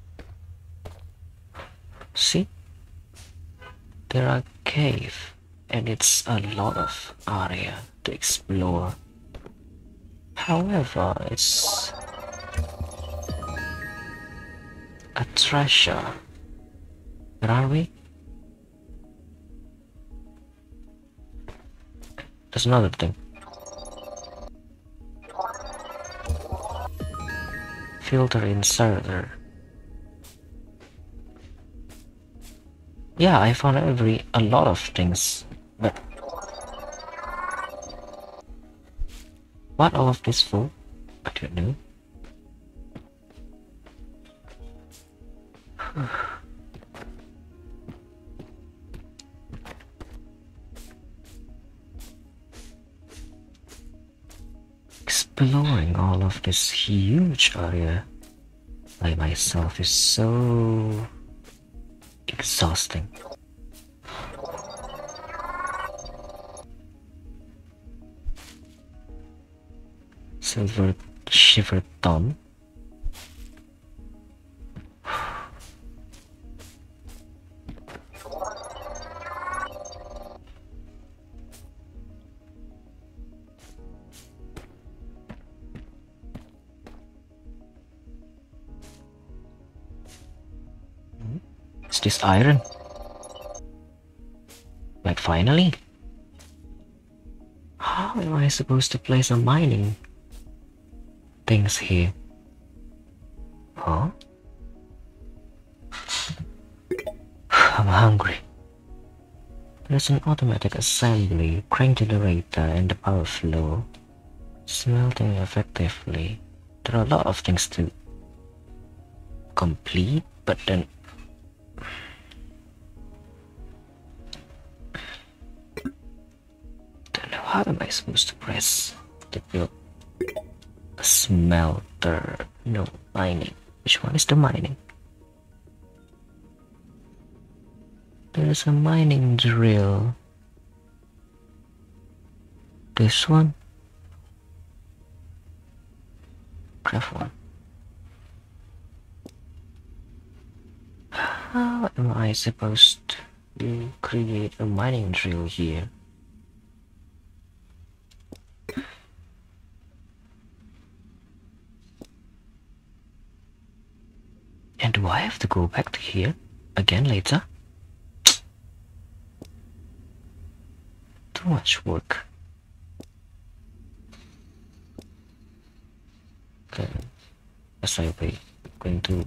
See? There are cave, and it's a lot of area to explore. However, it's a treasure. Where are we? There's another thing. Filter inserter. Yeah, I found a lot of things, but what all of this for? I don't know. Exploring all of this huge area by myself is so exhausting. Silver shiver thumb. Is this iron? Like finally? How am I supposed to place some mining things here? Huh? I'm hungry. There's an automatic assembly, crank generator, and the power flow. Smelting effectively. There are a lot of things to complete, but then don't know how am I supposed to press to build a smelter. No, mining. Which one is the mining? There's a mining drill. This one. Craft one. How am I supposed to create a mining drill here? And do I have to go back to here again later? Too much work. Okay, as I be going to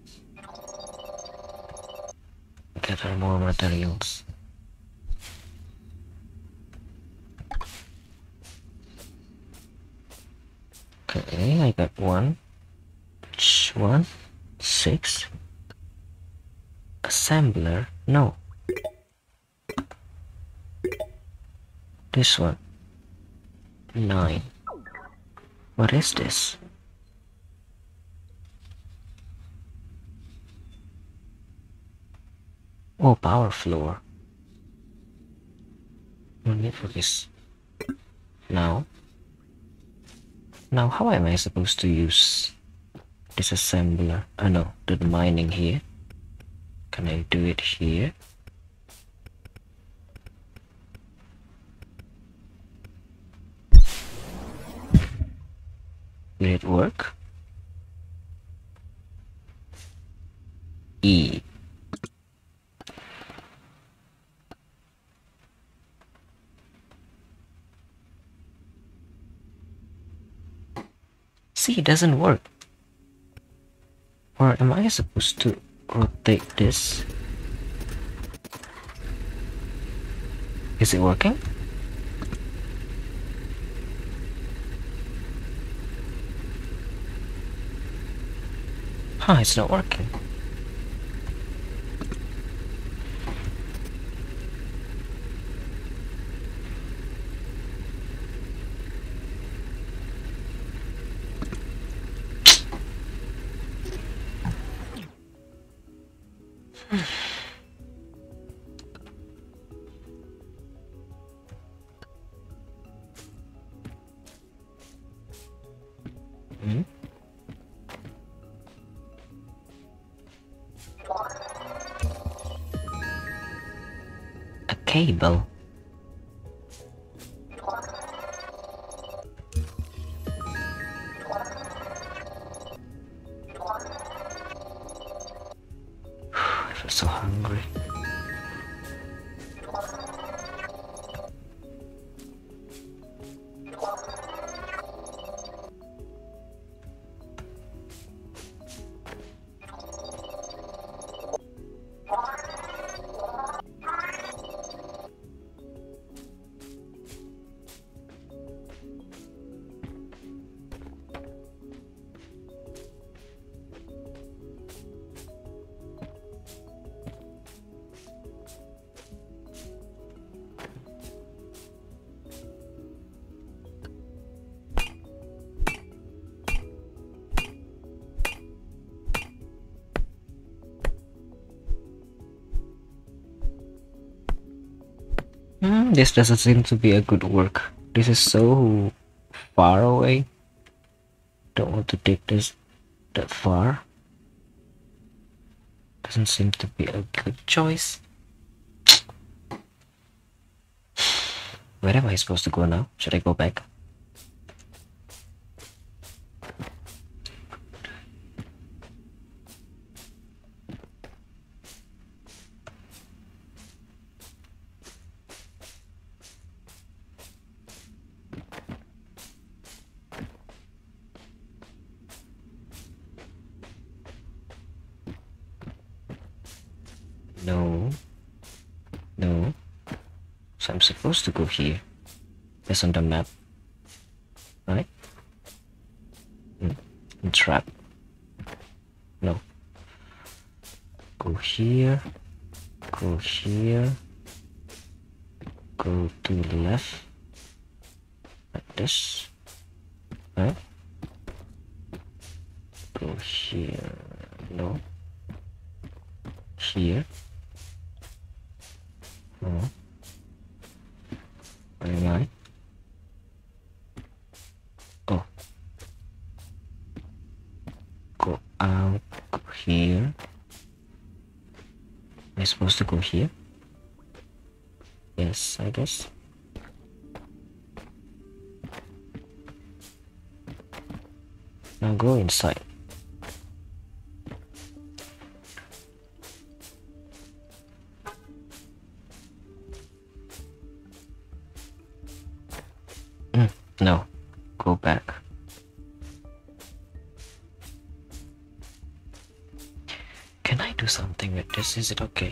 gather more materials. Okay, I got one, 6. Assembler, no. This one, 9. What is this? Oh, power floor. No need for this. Now, how am I supposed to use this assembler? No, the mining here. Can I do it here? Will it work? E. See, it doesn't work. Or am I supposed to rotate this? Is it working? Huh, it's not working. Hmm? A cable. I feel so hungry. This doesn't seem to be a good work. This is so far away. Don't want to take this that far. Doesn't seem to be a good choice. Where am I supposed to go now? Should I go back? No. No. So I'm supposed to go here. That's on the map. Right? Trap. No. Go here. Go here. Go to the left. Like this. Right? Go here. No. Here. here. Am I supposed to go here? Yes, I guess. Now go inside. No, go back. Can I do something with this? Is it okay?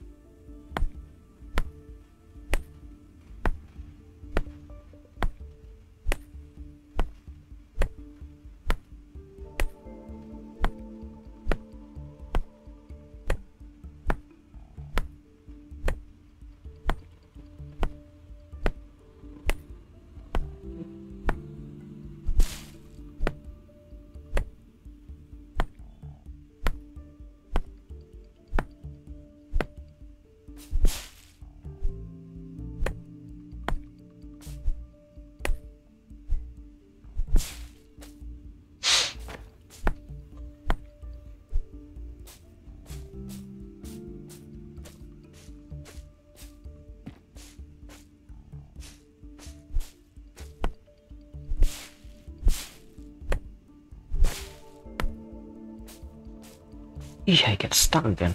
I get stuck again.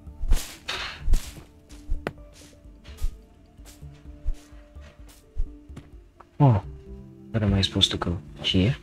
Oh, where am I supposed to go? Here?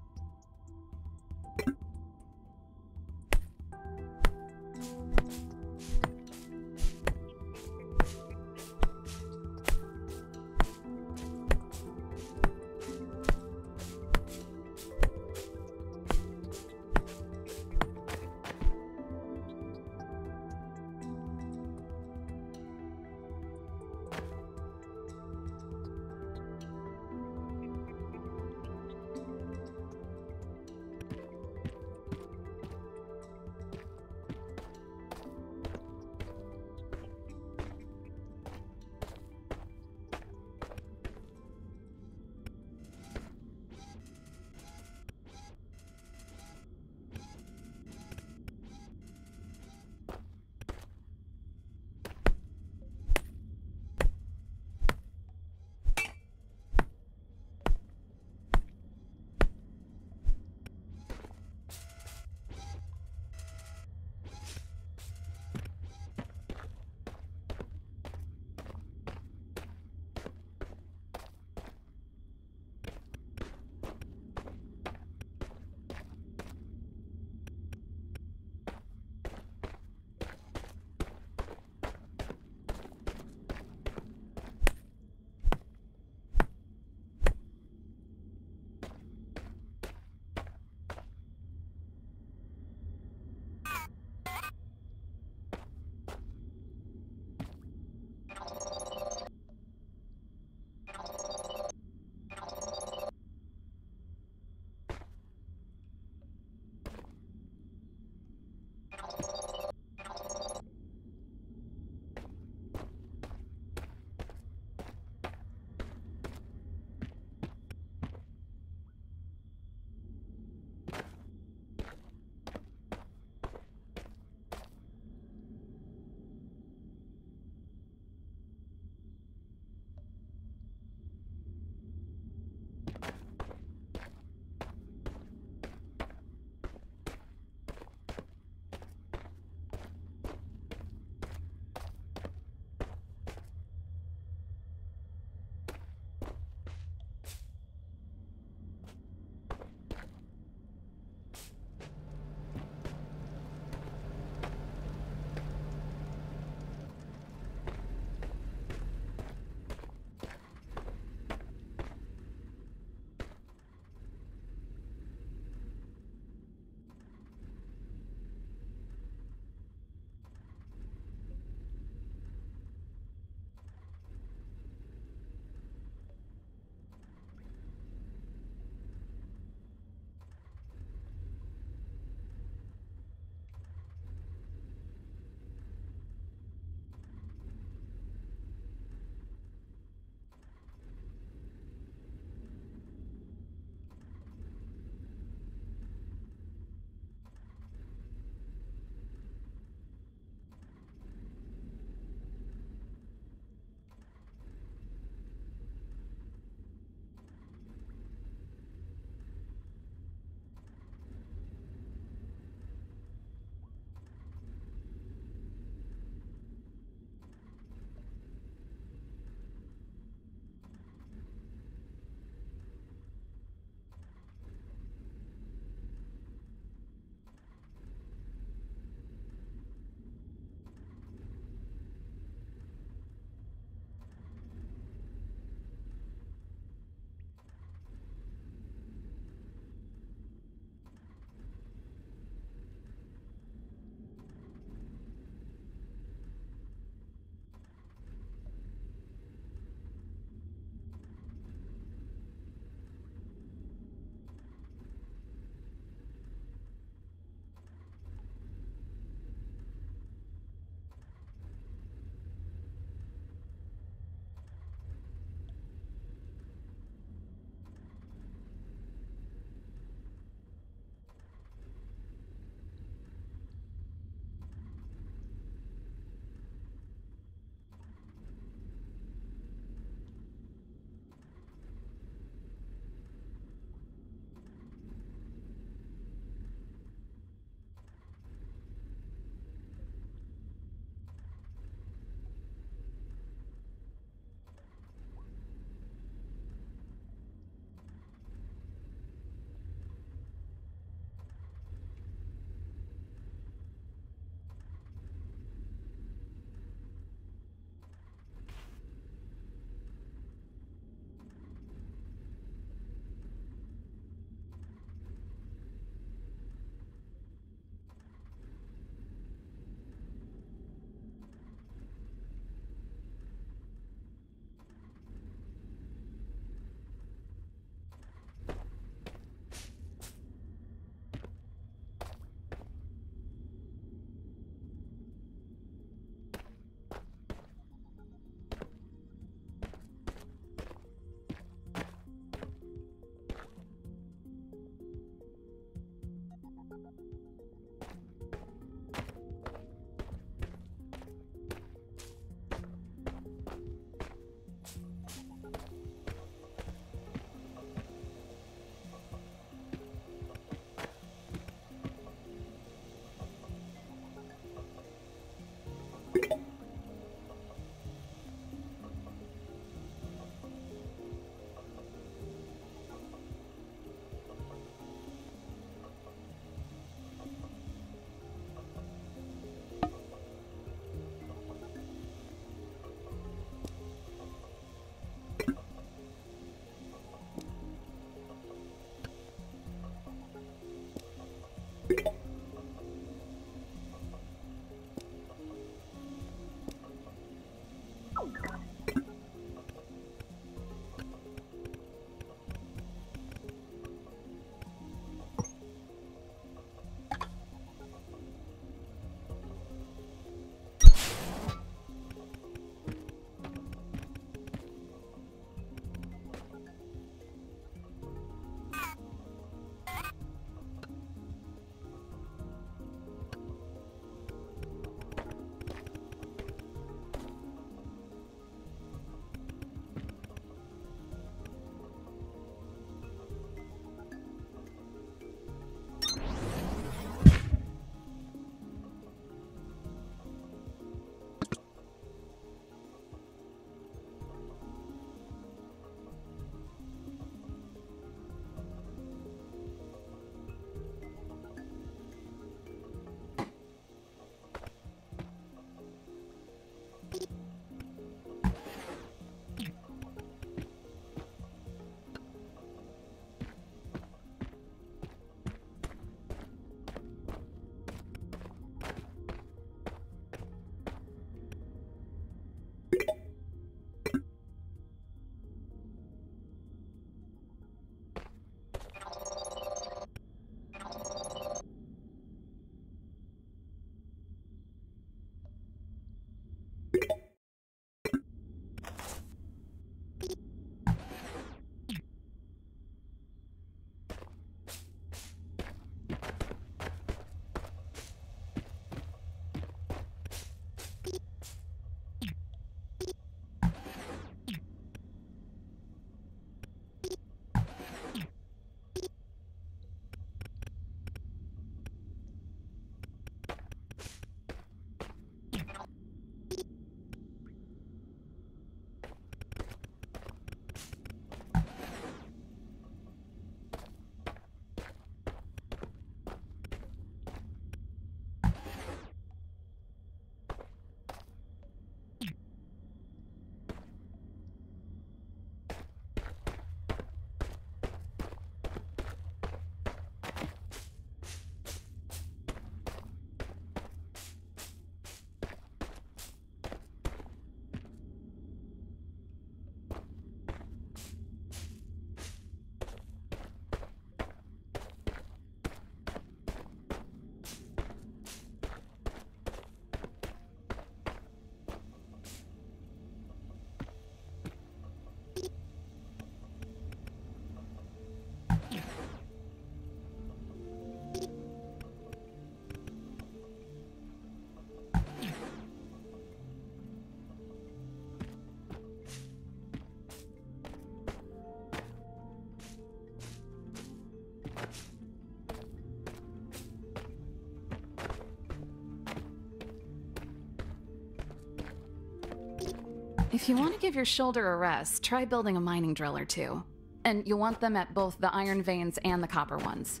If you want to give your shoulder a rest, try building a mining drill or two. And you'll want them at both the iron veins and the copper ones.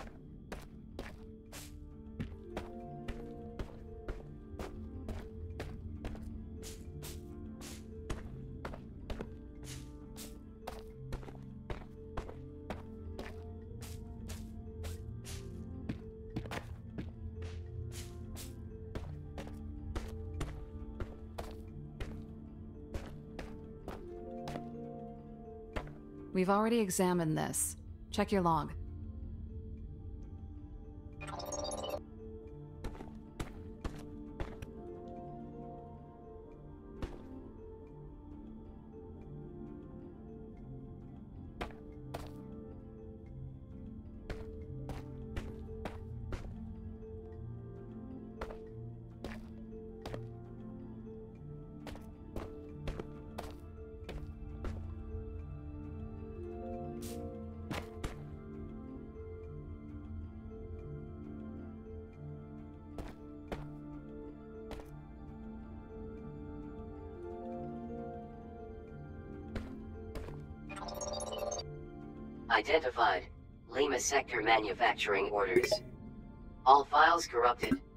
We've already examined this. Check your log. Identified. Lima Sector Manufacturing Orders. All files corrupted.